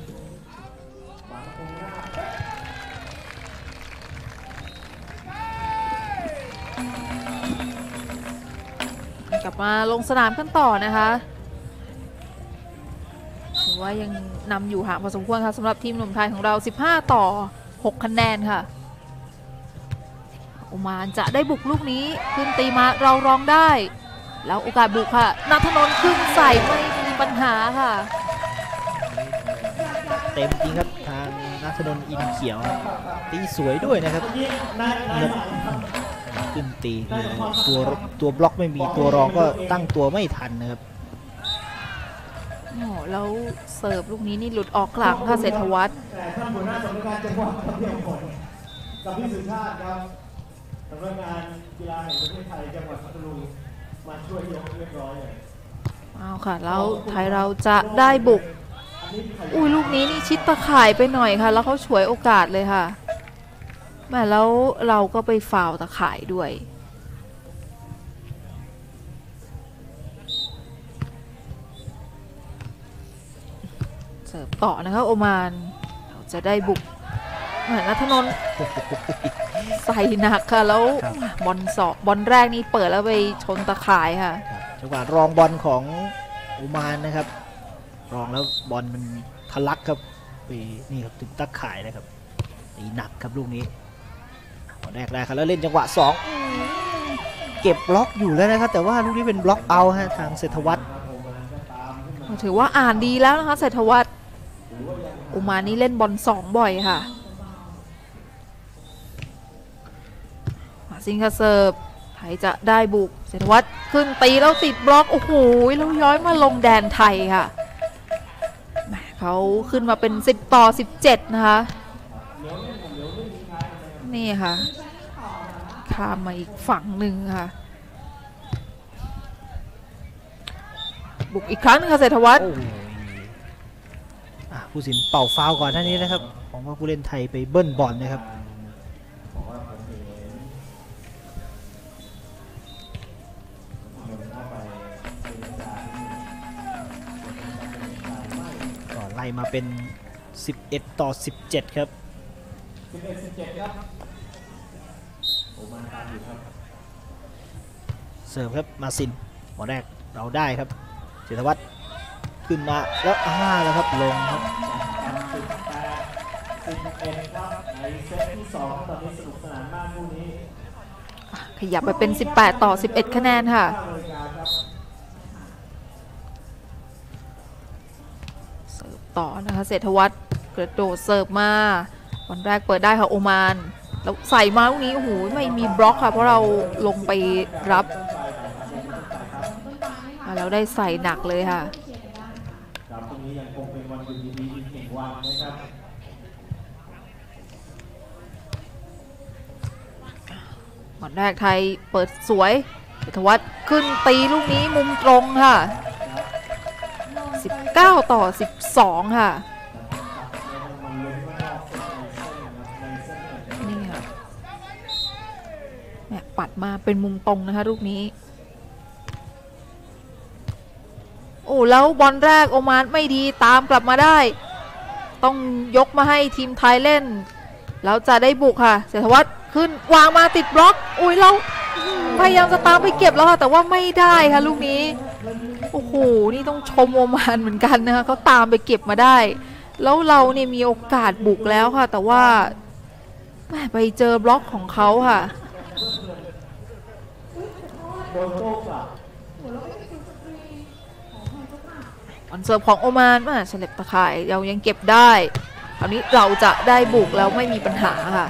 กลับมาลงสนามกันต่อนะคะถือว่ายังนำอยู่ห่างพอสมควรค่ะสำหรับทีมหนุ่มไทยของเรา15-6 คะแนนค่ะโอมานจะได้บุกลูกนี้ขึ้นตีมาเรารองได้แล้วโอกาสบุกค่ะณัฐนนท์ขึ้นใส่ไม่มีปัญหาค่ะเต็มจริงครับทางณัฐนนท์อินเขียวตีสวยด้วยนะครับขึ้นตีตัวบล็อกไม่มีตัวรองก็ตั้งตัวไม่ทันนะครับแล้วเสิร์ฟลูกนี้นี่หลุดออกหลังค่ะเศรษฐวัฒน์ท่านหัวหน้าสำนักงานจังหวัดกับพี่สุชาติครับสำนักงานกีฬาแห่งประเทศไทยจังหวัดพัทลุงมาช่วยยกเรียบร้อยเลยเอาค่ะแล้วไทยเราจะได้บุกอุ้ยลูกนี้นี่ชิดตะข่ายไปหน่อยค่ะแล้วเขาฉวยโอกาสเลยค่ะแม่แล้วเราก็ไปฟาวตะข่ายด้วยเสิร์ฟต่อนะคะโอมานเราจะได้บุกณัฐนนท์ใส่หนักค่ะแล้วบอลแรกนี่เปิดแล้วไปชนตะข่ายค่ะจังหวะรองบอลของโอมานนะครับรองแล้วบอลมันทะลักครับไปนี่ครับถึงตะข่ายนะครับตีหนักครับลูกนี้บอลแรกครับแล้วเล่นจังหวะ2เก็บบล็อกอยู่แล้วนะครับแต่ว่าลูกนี้เป็นบล็อกเอาฮะทางเศรษฐวัฒน์ถือว่าอ่านดีแล้วนะคะเศรษฐวัฒน์โอมานนี่เล่นบอล2บ่อยค่ะซิงคาเซิร์ฟไทยจะได้บุกเศรษฐวัฒน์ขึ้นตีแล้วติดบล็อกโอ้โหแล้วย้อยมาลงแดนไทยค่ะเขาขึ้นมาเป็น10-17นะคะนี่ค่ะข้ามมาอีกฝั่งหนึ่งค่ะบุกอีกครั้งนึงค่ะเศรษฐวัฒน์ผู้สินเป่าฟาวก่อนท่านี้นะครับของว่าผู้เล่นไทยไปเบิ้ลบอลนะครับไล่มาเป็น11-17ครับ 11-17ครับโอมานตามอยู่ครับเสิร์ฟครับมาซินบอลแรกเราได้ครับเศรษฐวัฒน์ขึ้นมาแล้วแล้วครับลงครับ 11ครับในเซตที่2ตอนนี้สนุกสนานมากคู่นี้ขยับไปเป็น18-11 คะแนนค่ะต่อนะคะเศรษฐวัฒน์กระโดดเสิร์ฟมาวันแรกเปิดได้ค่ะโอมานแล้วใส่มาลูกนี้โอ้โหไม่มีบล็อกค่ะเพราะเราลงไปรับแล้วได้ใส่หนักเลยค่ะครับตรงนี้ยังคงเป็นวันหยุดดีๆอีกหนึ่งวันนะครับวันแรกไทยเปิดสวยเศรษฐวัฒน์ขึ้นตีลูกนี้มุมตรงค่ะ19-12ค่ะนี่ค่ะแม่ปัดมาเป็นมุมตรงนะคะลูกนี้โอ้แล้วบอลแรกโอมานไม่ดีตามกลับมาได้ต้องยกมาให้ทีมไทยเล่นแล้วจะได้บุกค่ะเศรษฐวัฒน์ขึ้นวางมาติดบล็อกอุ้ยเราพยายามจะตามไปเก็บแล้วค่ะแต่ว่าไม่ได้ค่ะลูกนี้โอ้โหนี่ต้องชมโอมานเหมือนกันนะคะเขาตามไปเก็บมาได้แล้วเราเนี่ยมีโอกาสบุกแล้วค่ะแต่ว่าไปเจอบล็อกของเขาค่ะออนเซิร์ฟของโอมานฉลับตะข่ายเรายังเก็บได้คราวนี้เราจะได้บุกแล้วไม่มีปัญหาค่ะ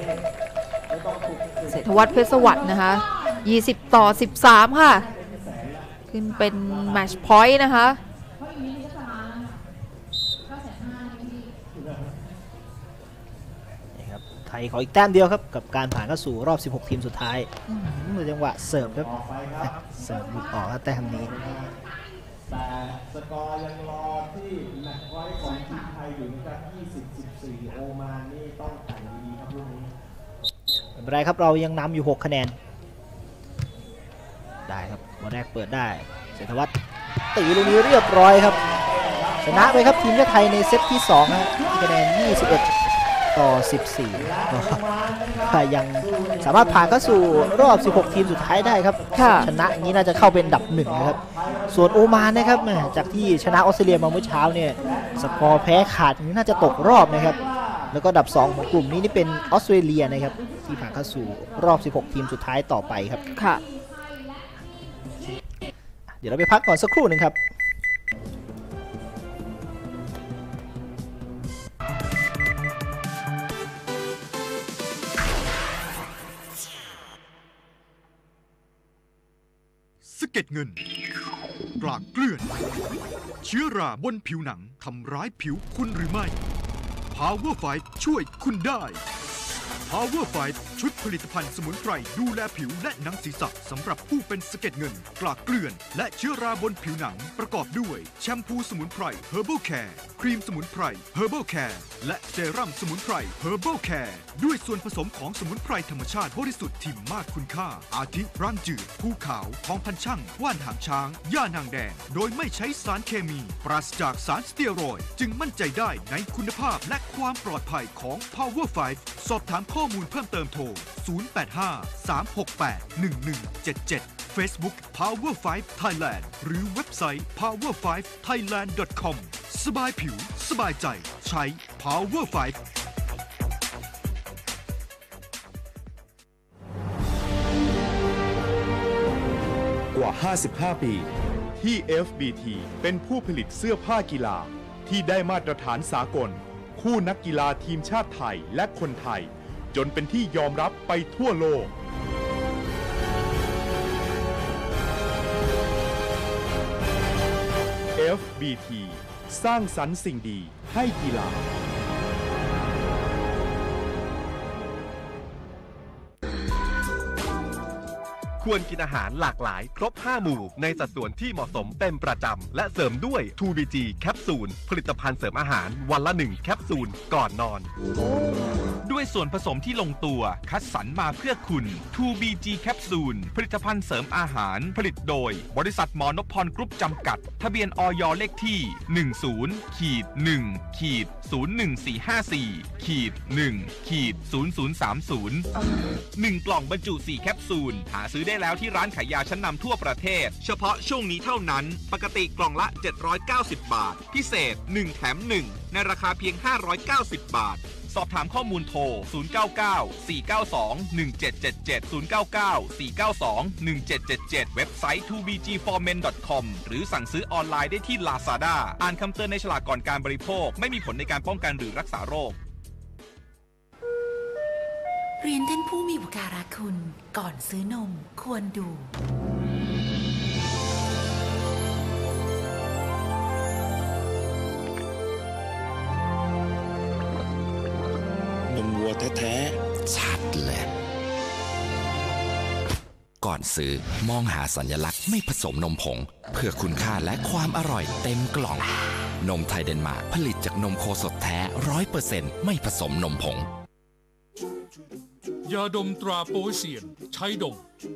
เศรษฐวัฒน์เพชรสวัสดิ์นะคะ20-13ค่ะขึ้นเป็นแมตช์พอยต์นะคะไทยขออีกแต้มเดียวครับกับการผ่านเข้าสู่รอบ16ทีมสุดท้ายเมื่อจังหวะเสิร์ฟครับเสิร์ฟหลุดออกแต้มนี้แต่สกอร์ยังรอที่แมตช์พอยต์ของทีมไทยอยู่นะครับ20-14โอมานนี่ต้องแข่งดีๆครับลูกนี้ไม่เป็นไรครับเรายังนำอยู่6คะแนนได้ครับบอลแรกเปิดได้เศรษฐวัฒน์ตีลูกนี้เรียบร้อยครับชนะไปครับทีมชาติไทยในเซตที่2นะคะแนน21-14ก็ยังสามารถผ่านเข้าสู่รอบ16ทีมสุดท้ายได้ครับชนะอย่างนี้น่าจะเข้าเป็นอันดับ1นะครับส่วนโอมานนะครับจากที่ชนะออสเตรเลียมาเมื่อเช้าเนี่ยสกอร์แพ้ขาดนี้น่าจะตกรอบนะครับแล้วก็อันดับ2ของกลุ่มนี้นี่เป็นออสเตรเลียนะครับที่ผ่านเข้าสู่รอบ16ทีมสุดท้ายต่อไปครับค่ะเดี๋ยวเราไปพักก่อนสักครู่หนึ่งครับสะเก็ดเงินกลากเกลื่อนเชื้อราบนผิวหนังทำร้ายผิวคุณหรือไม่ Power Fight ช่วยคุณได้ Power Fight ชุดผลิตภัณฑ์สมุนไพรดูแลผิวและหนังศีรษะสำหรับผู้เป็นสะเก็ดเงินกลากเกลื่อนและเชื้อราบนผิวหนังประกอบด้วยแชมพูสมุนไพร Herbal Care ครีมสมุนไพร Herbal Care และเซรั่มสมุนไพร Herbal Care ด้วยส่วนผสมของสมุนไพรธรรมชาติบริสุทธิ์ที่มากคุณค่าอาทิร่างจืดภูเขาทองพันช่างว่านหางช้างย่านางแดงโดยไม่ใช้สารเคมีปราศจากสารสเตียรอยด์จึงมั่นใจได้ในคุณภาพและความปลอดภัยของ Power 5 สอบถามข้อมูลเพิ่มเติมโทร 085-368-1177 Facebook Power 5 Thailand หรือเว็บไซต์ power5thailand.com สบายผิวสบายใจใช้ Power 5 กว่า 55 ปีที่ FBT เป็นผู้ผลิตเสื้อผ้ากีฬาที่ได้มาตรฐานสากลคู่นักกีฬาทีมชาติไทยและคนไทยจนเป็นที่ยอมรับไปทั่วโลก FBT สร้างสรรค์สิ่งดีให้กีฬาควรกินอาหารหลากหลายครบ5หมู่ในสัดส่วนที่เหมาะสมเป็นประจำและเสริมด้วย 2BG แคปซูลผลิตภัณฑ์เสริมอาหารวันละ1แคปซูลก่อนนอนด้วยส่วนผสมที่ลงตัวคัดสรรมาเพื่อคุณ 2BG แคปซูลผลิตภัณฑ์เสริมอาหารผลิตโดยบริษัทหมอนพพรกรุ๊ปจำกัดทะเบียนอย.เลขที่ 10-1-1-01454-1-0030 1 กล่องบรรจุ4แคปซูลหาซื้อได้แล้วที่ร้านขายยาชั้นนำทั่วประเทศเฉพาะช่วงนี้เท่านั้นปกติกล่องละ790 บาทพิเศษ1แถม1ในราคาเพียง590 บาทสอบถามข้อมูลโทร099-492-1777 099-492-1777 เว็บไซต์ 2bgformen.com หรือสั่งซื้อออนไลน์ได้ที่ Lazada อ่านคำเตือนในฉลากก่อนการบริโภคไม่มีผลในการป้องกันหรือรักษาโรคเรียนท่านผู้มีอุปการะคุณก่อนซื้อนมควรดูนมวัวแท้ๆชัดเลยก่อนซื้อมองหาสัญลักษณ์ไม่ผสมนมผงเพื่อคุณค่าและความอร่อยเต็มกล่องนมไทยเดนมาร์กผลิตจากนมโคสดแท้ 100% ไม่ผสมนมผงยาดมตราโป๊ยเซียนใช้ดม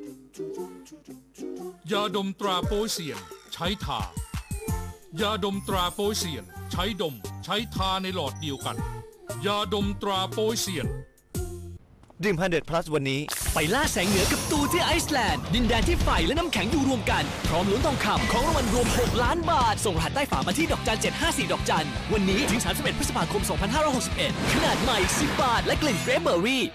ยาดมตราโป๊ยเซียนใช้ทายาดมตราโป๊ยเซียนใช้ดมใช้ทาในหลอดเดียวกันยาดมตราโป๊ยเซียนดื่ม100 plus วันนี้ไปล่าแสงเหนือกับตูที่ไอซ์แลนด์ดินแดนที่ไฟและน้ำแข็งอยู่รวมกันพร้อมลุ้นทองคำของรางวัลรวม6 ล้านบาทส่งรหัสใต้ฝามาที่ดอกจัน754ดอกจันวันนี้ถึง31พฤษภาคม2561ขนาดใหม่10 บาทและกลิ่นเฟรชเบอร์รี่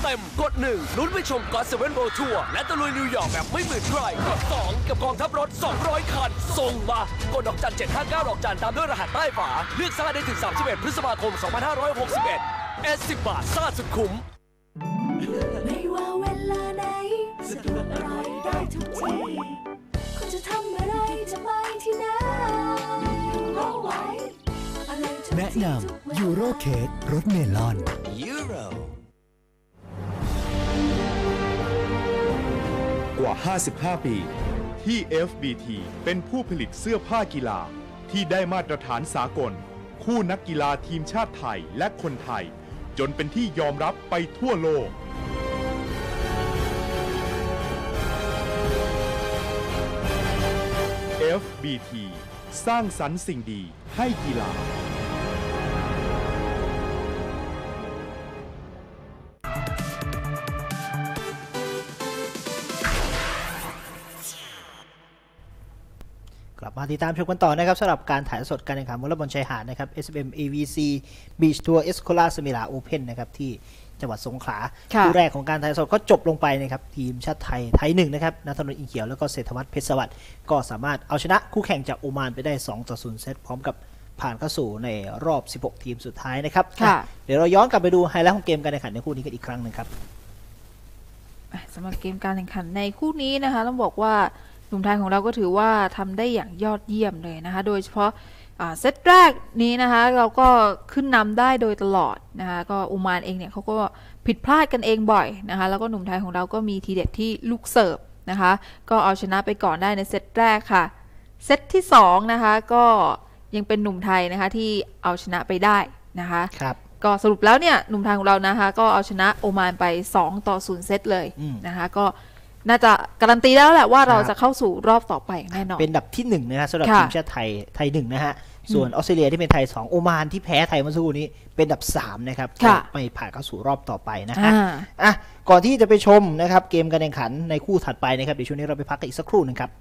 ต็มกด1ลุ้นไปชมก็อต7 World Tour และตะลุยนิวยอร์กแบบไม่เหมือนใครกด2กับกองทัพรถ200คันส่งมากดดอกจัน759ดอกจันตามด้วยรหัสใต้ฝาเลือกสมัครได้ถึง31พฤษภาคม2561 10 บาทซ่าสุดคุ้มไม่ว่าเวลาไหนสะดวกอะไรได้ทุกทีคุณจะทำอะไรจะไปที่ไหนแนะนำยูโรเค้กรสเมลอนยูโรกว่า 55 ปีที่ FBT เป็นผู้ผลิตเสื้อผ้ากีฬาที่ได้มาตรฐานสากลคู่นักกีฬาทีมชาติไทยและคนไทยจนเป็นที่ยอมรับไปทั่วโลก FBT สร้างสรรค์สิ่งดีให้กีฬากลับมาติดตามชมกันต่อนะครับสำหรับการถ่ายสดการแข่งขันวอลเลย์บอลชายหาดนะครับ SBM AVC Beach Tour Escola Semilla Open นะครับที่จังหวัดสงขลาคู่แรกของการถ่ายสดก็จบลงไปนะครับทีมชาติไทย1นะครับณัฐนนท์ อินเขียวแล้วก็เศรษฐวัฒน์เพชรสวัสดิ์ก็สามารถเอาชนะคู่แข่งจากโอมานไปได้2-0 เซตพร้อมกับผ่านเข้าสู่ในรอบ16ทีมสุดท้ายนะครับเดี๋ยวเราย้อนกลับไปดูไฮไลท์ของเกมการแข่งขันในคู่นี้กันอีกครั้งนึงครับสำหรับเกมการแข่งขันในคู่นี้นะคะต้องบอกว่าหนุ่มไทยของเราก็ถือว่าทำได้อย่างยอดเยี่ยมเลยนะคะโดยเฉพาะเซตแรกนี้นะคะเราก็ขึ้นนำได้โดยตลอดนะคะก็อุมานเองเนี่ยเขาก็ผิดพลาดกันเองบ่อยนะคะแล้วก็หนุ่มไทยของเราก็มีทีเด็ดที่ลูกเสิร์ฟนะคะก็เอาชนะไปก่อนได้ในเซตแรกค่ะเซตที่2นะคะก็ยังเป็นหนุ่มไทยนะคะที่เอาชนะไปได้นะคะก็สรุปแล้วเนี่ยหนุ่มไทยของเรานะคะก็เอาชนะโอมานไป2-0 เซตเลยนะคะก็น่าจะการันตีแล้วแหละว่าเราจะเข้าสู่รอบต่อไปแน่นอนเป็นอันดับที่1นะฮะสำหรับทีมชาติไทย1นะฮะส่วนออสเตรเลียที่เป็นไทย2โอมานที่แพ้ไทยเมื่อสักครู่นี้เป็นอันดับ3นะครับไม่ผ่านเข้าสู่รอบต่อไปนะฮะก่อนที่จะไปชมนะครับเกมการแข่งขันในคู่ถัดไปนะครับเดี๋ยวช่วงนี้เราไปพักกันอีกสักครู่นึงครับ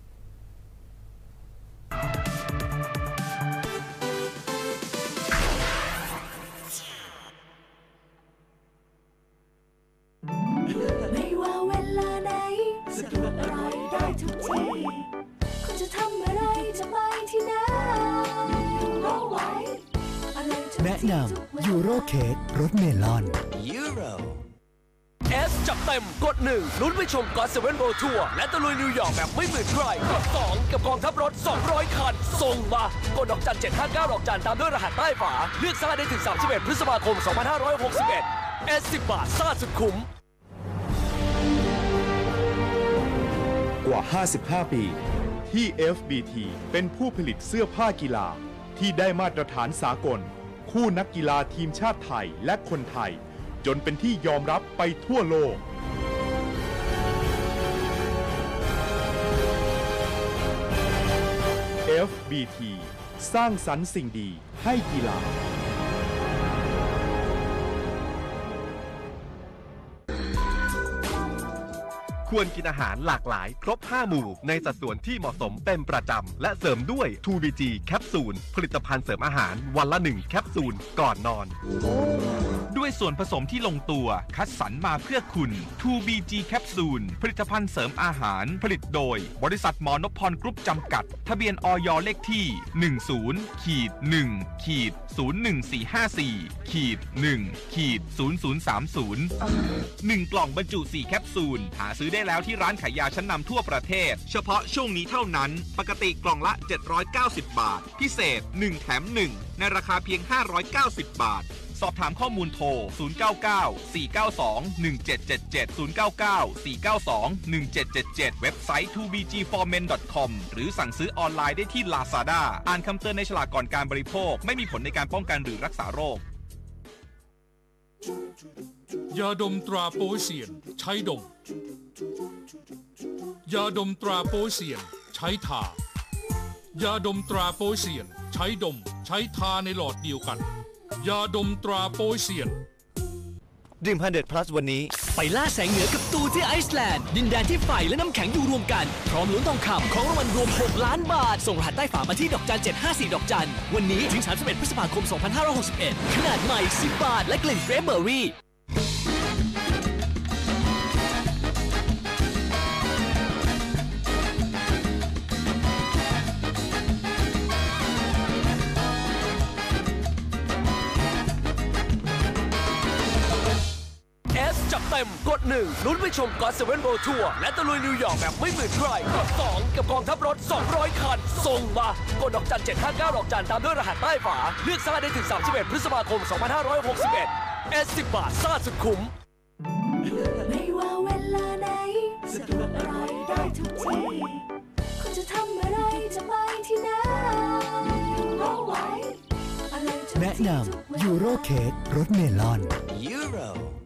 แนะนำยูโรเค้กรสเมลอนยูโรจับเต็มกด1ลุ้นไปชมก็อต7 World Tour และตะลุยนิวยอร์กแบบไม่เหมือนใครกด2กับกองทัพรถ200คันส่งมากดดอกจัน759ดอกจันตามด้วยรหัสใต้ฝาเลือกสมัครได้ถึง31พฤษภาคม2561 10 บาทซ่าสุดคุ้มกว่า 55 ปีที่ FBT เป็นผู้ผลิตเสื้อผ้ากีฬาที่ได้มาตรฐานสากลคู่นักกีฬาทีมชาติไทยและคนไทยจนเป็นที่ยอมรับไปทั่วโลก FBT สร้างสรรค์สิ่งดีให้กีฬาควรกินอาหารหลากหลายครบ5หมู่ในสัดส่วนที่เหมาะสมเป็นประจำและเสริมด้วย 2BG แคปซูลผลิตภัณฑ์เสริมอาหารวันละ1แคปซูลก่อนนอนด้วยส่วนผสมที่ลงตัวคัดสรรมาเพื่อคุณ 2BG แคปซูลผลิตภัณฑ์เสริมอาหารผลิตโดยบริษัทหมอนพพรกรุ๊ปจำกัดทะเบียนอย.เลขที่ 10-1-1-014-1-0030 1 กล่องบรรจุ4แคปซูลหาซื้อได้แล้วที่ร้านขายยาชั้นนำทั่วประเทศเฉพาะช่วงนี้เท่านั้นปกติกล่องละ790 บาทพิเศษ1แถม1ในราคาเพียง590 บาทสอบถามข้อมูลโทร 099-492-1777 099-492-1777 เว็บไซต์ 2bgformen.com หรือสั่งซื้อออนไลน์ได้ที่ Lazada อ่านคำเตือนในฉลากก่อนการบริโภคไม่มีผลในการป้องกันหรือรักษาโรคยาดมตราโป๊ยเซียนใช้ดมยาดมตราโป๊ยเซียนใช้ทายาดมตราโป๊ยเซียนใช้ดมใช้ทาในหลอดเดียวกันยาดมตราโป๊ยเซียนดื่ม100 plus วันนี้ไปล่าแสงเหนือกับตูที่ไอซ์แลนด์ดินแดนที่ไฟและน้ำแข็งอยู่รวมกันพร้อมลุ้นทองคำของรางวัลรวม6ล้านบาทส่งรหัสใต้ฝามาที่ดอกจัน754ดอกจันวันนี้ถึง31พฤษภาคม2561ขนาดใหม่10 บาทและกลิ่นเฟรชเบอร์รี่มกด1ลุ้นไปชมก็อดเซเว่นโบว์ทัวร์และตะลุยนิวยอร์กแบบไม่เหมือนใครกด2กับกองทัพรถ200คันส่งมากดดอกจัน759ดอกจันตามด้วยรหัสใต้ฝาเลือกซ่าได้ถึง31พฤษภาคม2561 10 บาทซ่าสุดคุ้มไม่ว่าเวลาไหนสะดวกอะไรได้ทุกทีคุณจะทำอะไรจะไปที่ไหนเอาไว้แนะนำยูโรเค้กรสเมลอนยูโร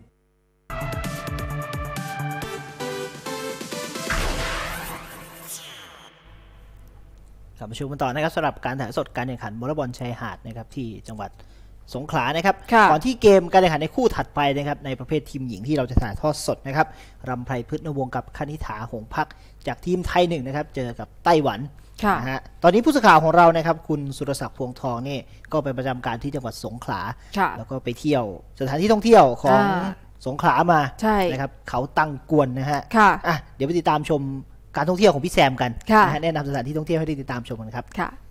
กลับมาชมกันต่อนะครับสำหรับการถ่ายสดการแข่งขันวอลเลย์บอลชายหาดนะครับที่จังหวัดสงขลานะครับก่อนที่เกมการแข่งขันในคู่ถัดไปนะครับในประเภททีมหญิงที่เราจะถ่ายทอดสดนะครับรำไพพฤกษ์นวงศ์กับคณิษฐาหงส์พักจากทีมไทย1นะครับเจอกับไต้หวันนะฮะตอนนี้ผู้สื่อข่าวของเรานะครับคุณสุรศักดิ์พวงทองนี่ก็ไปประจำการที่จังหวัดสงขลาแล้วก็ไปเที่ยวสถานที่ท่องเที่ยวของสงขลามานะครับเขาตังกวนนะฮะเดี๋ยวไปติดตามชมการท่องเที่ยวของพี่แซมกันนะฮะแนะนำสถานที่ท่องเที่ยวให้ได้ติดตามชมกันครับ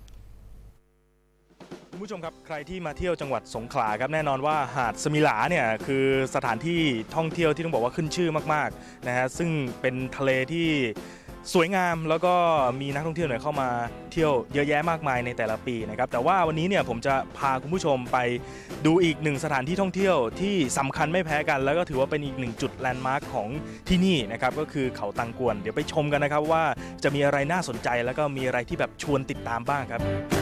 คุณผู้ชมครับใครที่มาเที่ยวจังหวัดสงขลาครับแน่นอนว่าหาดสมิหลาเนี่ยคือสถานที่ท่องเที่ยวที่ต้องบอกว่าขึ้นชื่อมากๆนะฮะซึ่งเป็นทะเลที่สวยงามแล้วก็มีนักท่องเที่ยวเข้ามาเที่ยวเยอะแยะมากมายในแต่ละปีนะครับแต่ว่าวันนี้เนี่ยผมจะพาคุณผู้ชมไปดูอีกหนึ่งสถานที่ท่องเที่ยวที่สำคัญไม่แพ้กันแล้วก็ถือว่าเป็นอีกหนึ่งจุดแลนด์มาร์คของที่นี่นะครับก็คือเขาตังกวนเดี๋ยวไปชมกันนะครับว่าจะมีอะไรน่าสนใจแล้วก็มีอะไรที่แบบชวนติดตามบ้างครับ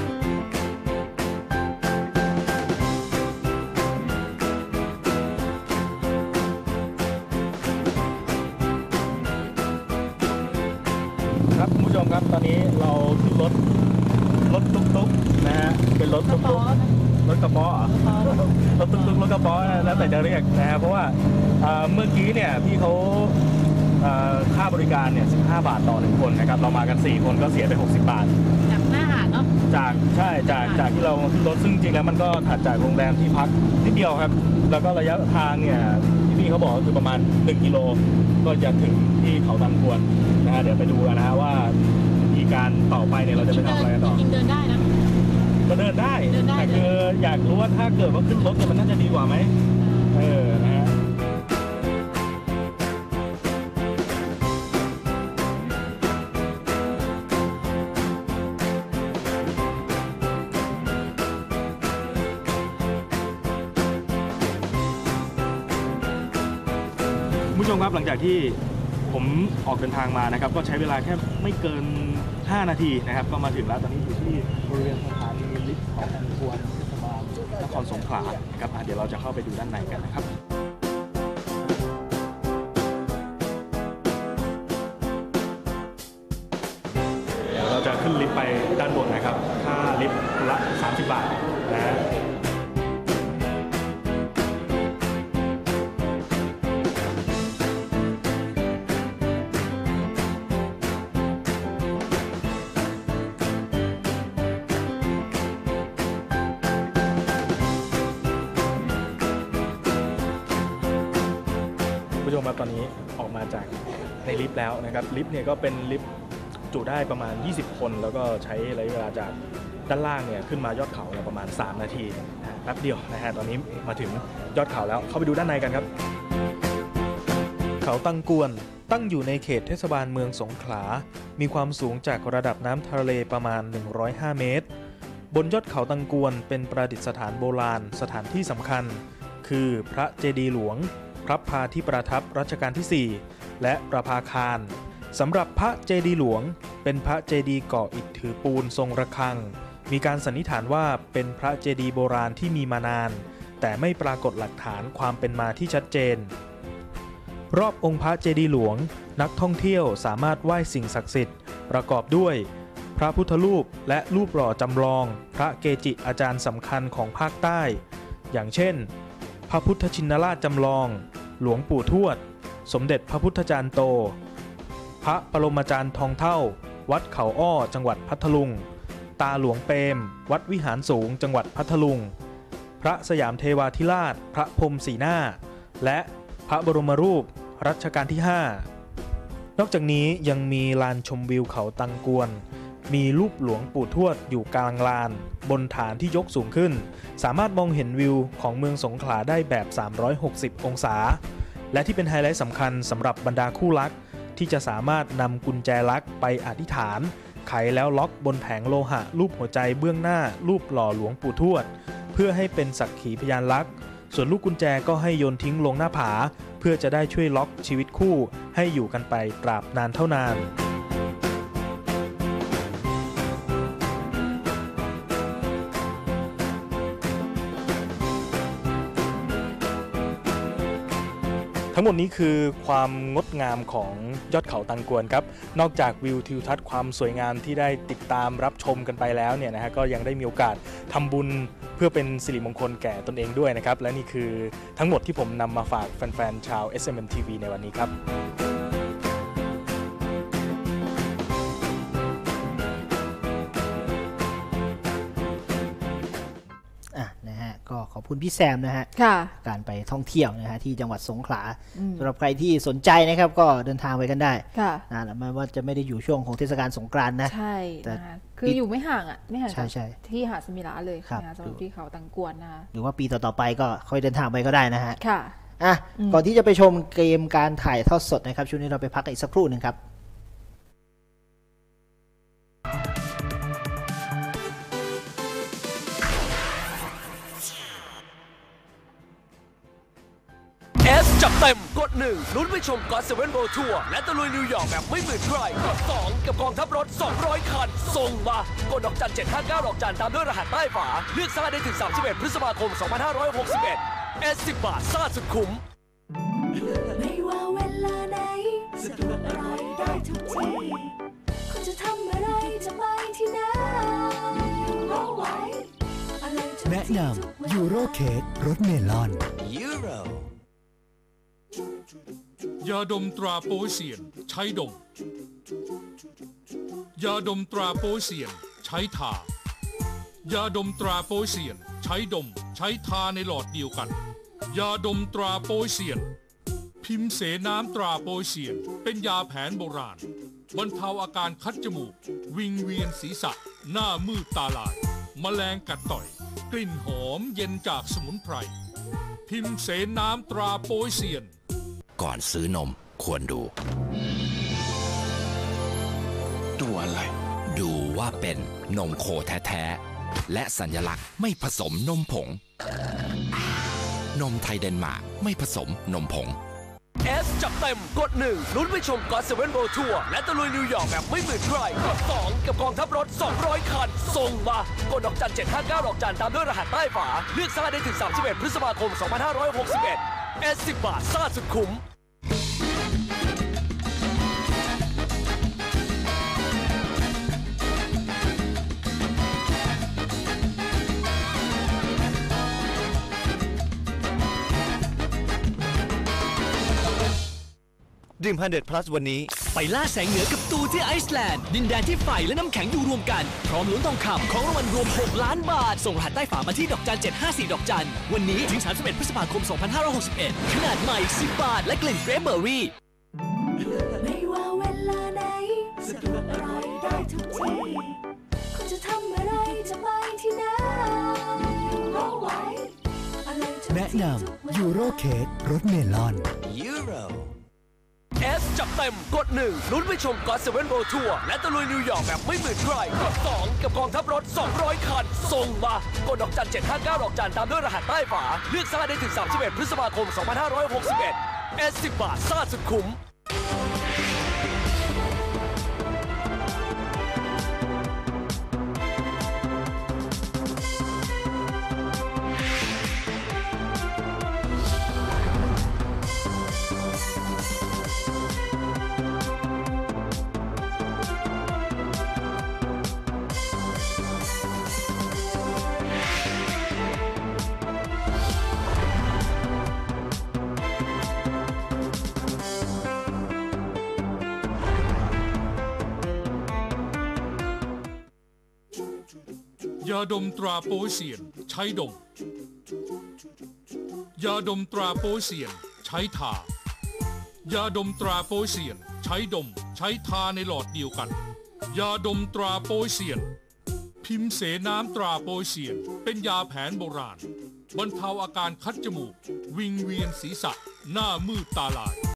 ครับคุณผู้ชมครับตอนนี้เราขึ้นรถตุ๊กๆนะฮะเป็นรถตุ๊กรถกระป๋อรถตุ๊กรถกระป๋อแล้วแต่จะเรียกนะฮะเพราะว่าเมื่อกี้เนี่ยพี่เขาค่าบริการเนี่ย15 บาทต่อ1คนนะครับเรามากัน4คนก็เสียไป60 บาทจากหน้าหาดเนาะจากที่เราขึ้นรถซึ่งจริงแล้วมันก็ถัดจากโรงแรมที่พักนิดเดียวครับแล้วก็ระยะทางเนี่ยที่พี่เขาบอกคือประมาณ1 กิโลก็จะถึงที่เขาตังกวนนะฮะเดี๋ยวไปดูกันนะฮะว่ามีการต่อไปเนี่ยเราจะไปทำอะไรกันต่อเดินได้นะก็เดินได้แต่คืออยากรู้ว่าถ้าเกิดว่าขึ้นรถมันน่าจะดีกว่าไหมนะฮะผู้ชมครับหลังจากที่ผมออกเดินทางมานะครับก็ใช้เวลาแค่ไม่เกิน5 นาทีนะครับก็มาถึงแล้วตอนนี้อยู่ที่บริเวณสถานีลิฟต์เขาตังกวนเทศบาลนครสงขลานะครับเดี๋ยวเราจะเข้าไปดูด้านในกันนะครับเดี๋ยวเราจะขึ้นลิฟต์ไปด้านบนนะครับค่าลิฟต์ละ30 บาทนะฮะผู้ชมครับตอนนี้ออกมาจากในลิฟต์แล้วนะครับลิฟต์เนี่ยก็เป็นลิฟต์จุได้ประมาณ20 คนแล้วก็ใช้ระยะเวลาจากด้านล่างเนี่ยขึ้นมายอดเขาประมาณ3 นาทีแป๊บเดียวนะฮะตอนนี้มาถึงยอดเขาแล้วเข้าไปดูด้านในกันครับเขาตังกวนตั้งอยู่ในเขตเทศบาลเมืองสงขลามีความสูงจากระดับน้ำทะเลประมาณ105 เมตรบนยอดเขาตังกวนเป็นประดิษฐานโบราณสถานที่สำคัญคือพระเจดีย์หลวงพระพาที่ประทับรัชกาลที่ 4และประภาคารสำหรับพระเจดีย์หลวงเป็นพระเจดีย์ก่ออิฐถือปูนทรงระฆังมีการสันนิษฐานว่าเป็นพระเจดีย์โบราณที่มีมานานแต่ไม่ปรากฏหลักฐานความเป็นมาที่ชัดเจนรอบองค์พระเจดีย์หลวงนักท่องเที่ยวสามารถไหว้สิ่งศักดิ์สิทธิ์ประกอบด้วยพระพุทธรูปและรูปหล่อจำลองพระเกจิอาจารย์สำคัญของภาคใต้อย่างเช่นพระพุทธชินราชจำลองหลวงปู่ทวดสมเด็จพระพุทธจารย์โตพระปรมาจารย์ทองเท่าวัดเขาอ้อจังหวัดพัทลุงตาหลวงเปรมวัดวิหารสูงจังหวัดพัทลุงพระสยามเทวาธิราชพระพรหมสีหน้าและพระบรมรูปรัชกาลที่ 5นอกจากนี้ยังมีลานชมวิวเขาตังกวนมีรูปหลวงปู่ทวดอยู่กลางลานบนฐานที่ยกสูงขึ้นสามารถมองเห็นวิวของเมืองสงขลาได้แบบ360 องศาและที่เป็นไฮไลท์สำคัญสำหรับบรรดาคู่รักที่จะสามารถนำกุญแจรักไปอธิษฐานไขแล้วล็อกบนแผงโลหะรูปหัวใจเบื้องหน้ารูปหล่อหลวงปู่ทวดเพื่อให้เป็นสักขีพยานรักส่วนลูกกุญแจก็ให้โยนทิ้งลงหน้าผาเพื่อจะได้ช่วยล็อกชีวิตคู่ให้อยู่กันไปตราบนานเท่านานทั้งหมดนี้คือความงดงามของยอดเขาตังกวนครับนอกจากวิวทิวทัศน์ความสวยงามที่ได้ติดตามรับชมกันไปแล้วเนี่ยนะฮะก็ยังได้มีโอกาสทำบุญเพื่อเป็นสิริมงคลแก่ตนเองด้วยนะครับและนี่คือทั้งหมดที่ผมนำมาฝากแฟนๆชาว SMM TV ในวันนี้ครับก็ขอบคุณพี่แซมนะฮะการไปท่องเที่ยวนะฮะที่จังหวัดสงขลาสำหรับใครที่สนใจนะครับก็เดินทางไปกันได้นะไม่ว่าจะไม่ได้อยู่ช่วงของเทศกาลสงกรานต์นะใช่คืออยู่ไม่ห่างอ่ะไม่ห่างจากที่หาดสมิลาเลยนะสำหรับที่เขาตังกวนนะคะหรือว่าปีต่อๆไปก็ค่อยเดินทางไปก็ได้นะฮะก่อนที่จะไปชมเกมการถ่ายทอดสดนะครับช่วงนี้เราไปพักกันอีกสักครู่นึงครับจับเต็มกด1ลุ้นไปชมก็อดเซเว่นโบว์ทัวร์และตะลุยนิวยอร์กแบบไม่เหมือนใครกด2กับกองทัพรถ200คันส่งมากดดอกจัน759ดอกจันตามด้วยรหัสใต้ฝาเลือกซ่าได้ถึง31พฤษภาคม2561 10 บาทซ่าสุดคุ้มไม่ว่าเวลาไหนสะดวกอะไรได้ทุกทีคุณจะทำอะไรจะไปที่ไหนแนะนำยูโรเค้กรสเมลอนยูโรยาดมตราโป๊เซียนใช้ดมยาดมตราโป๊เซียนใช้ทายาดมตราโป๊เซียนใช้ดมใช้ทาในหลอดเดียวกันยาดมตราโป๊เซียนพิมพ์เสน้ำตราโป๊เซียนเป็นยาแผนโบราณบรรเทาอาการคัดจมูกวิงเวียนศีรษะหน้ามืดตาลายแมลงกัดต่อยกลิ่นหอมเย็นจากสมุนไพรพิมพ์เสน้ำตราโป๊เซียนก่อนซื้อนมควรดูอะไรดูว่าเป็นนมโคแท้ๆและสัญลักษณ์ไม่ผสมนมผงนมไทยเดนมาร์กไม่ผสมนมผงจับเต็มกด1ลุ้นไปชมก็อดเซเว่นโบว์ทัวร์และตะลุยนิวยอร์กแบบไม่เหมือนใครกด2กับกองทัพรถ200คันส่งมากดดอกจัน759ดอกจันตามด้วยรหัสใต้ฝาเลือกซ่าได้ถึง31พฤษภาคม2561 10 บาทซ่าสุดคุ้ม Dream 100 Plus วันนี้ไปล่าแสงเหนือกับตูที่ไอซ์แลนด์ดินแดนที่ไฟและน้ำแข็งอยู่รวมกันพร้อมลุ้นทองคำของรางวัลรวม6ล้านบาทส่งรหัสใต้ฝามาที่ดอกจัน754ดอกจันวันนี้ถึง31พฤษภาคม2561ขนาดใหม่10บาทและกลิ่นเกรปเบอร์รี่ไม่ว่าเวลาไหนสะดวกอะไรได้ทุกทีคุณจะทำอะไรจะไปที่ไหนแนะนำยูโรเค้กรสเมลอนยูโรจับเต็มกด1ลุ้นไปชมก็อดเซเว่นโบว์ทัวร์และตะลุยนิวยอร์กแบบไม่เหมือนใครกด2กับกองทัพรถ200คันส่งมากดดอกจัน759ดอกจันตามด้วยรหัสใต้ฝาเลือกซ่าได้ถึง31พฤษภาคม2561 10 บาทซ่าสุดคุ้มยาดมตราโป๊เซียนใช้ดมยาดมตราโป๊เซียนใช้ทายาดมตราโป๊เซียนใช้ดมใช้ทาในหลอดเดียวกันยาดมตราโป๊เซียนพิมพ์เสน้ำตราโป๊เซียนเป็นยาแผนโบราณบรรเทาอาการคัดจมูก วิงเวียนศีรษะ หน้ามืดตาลาย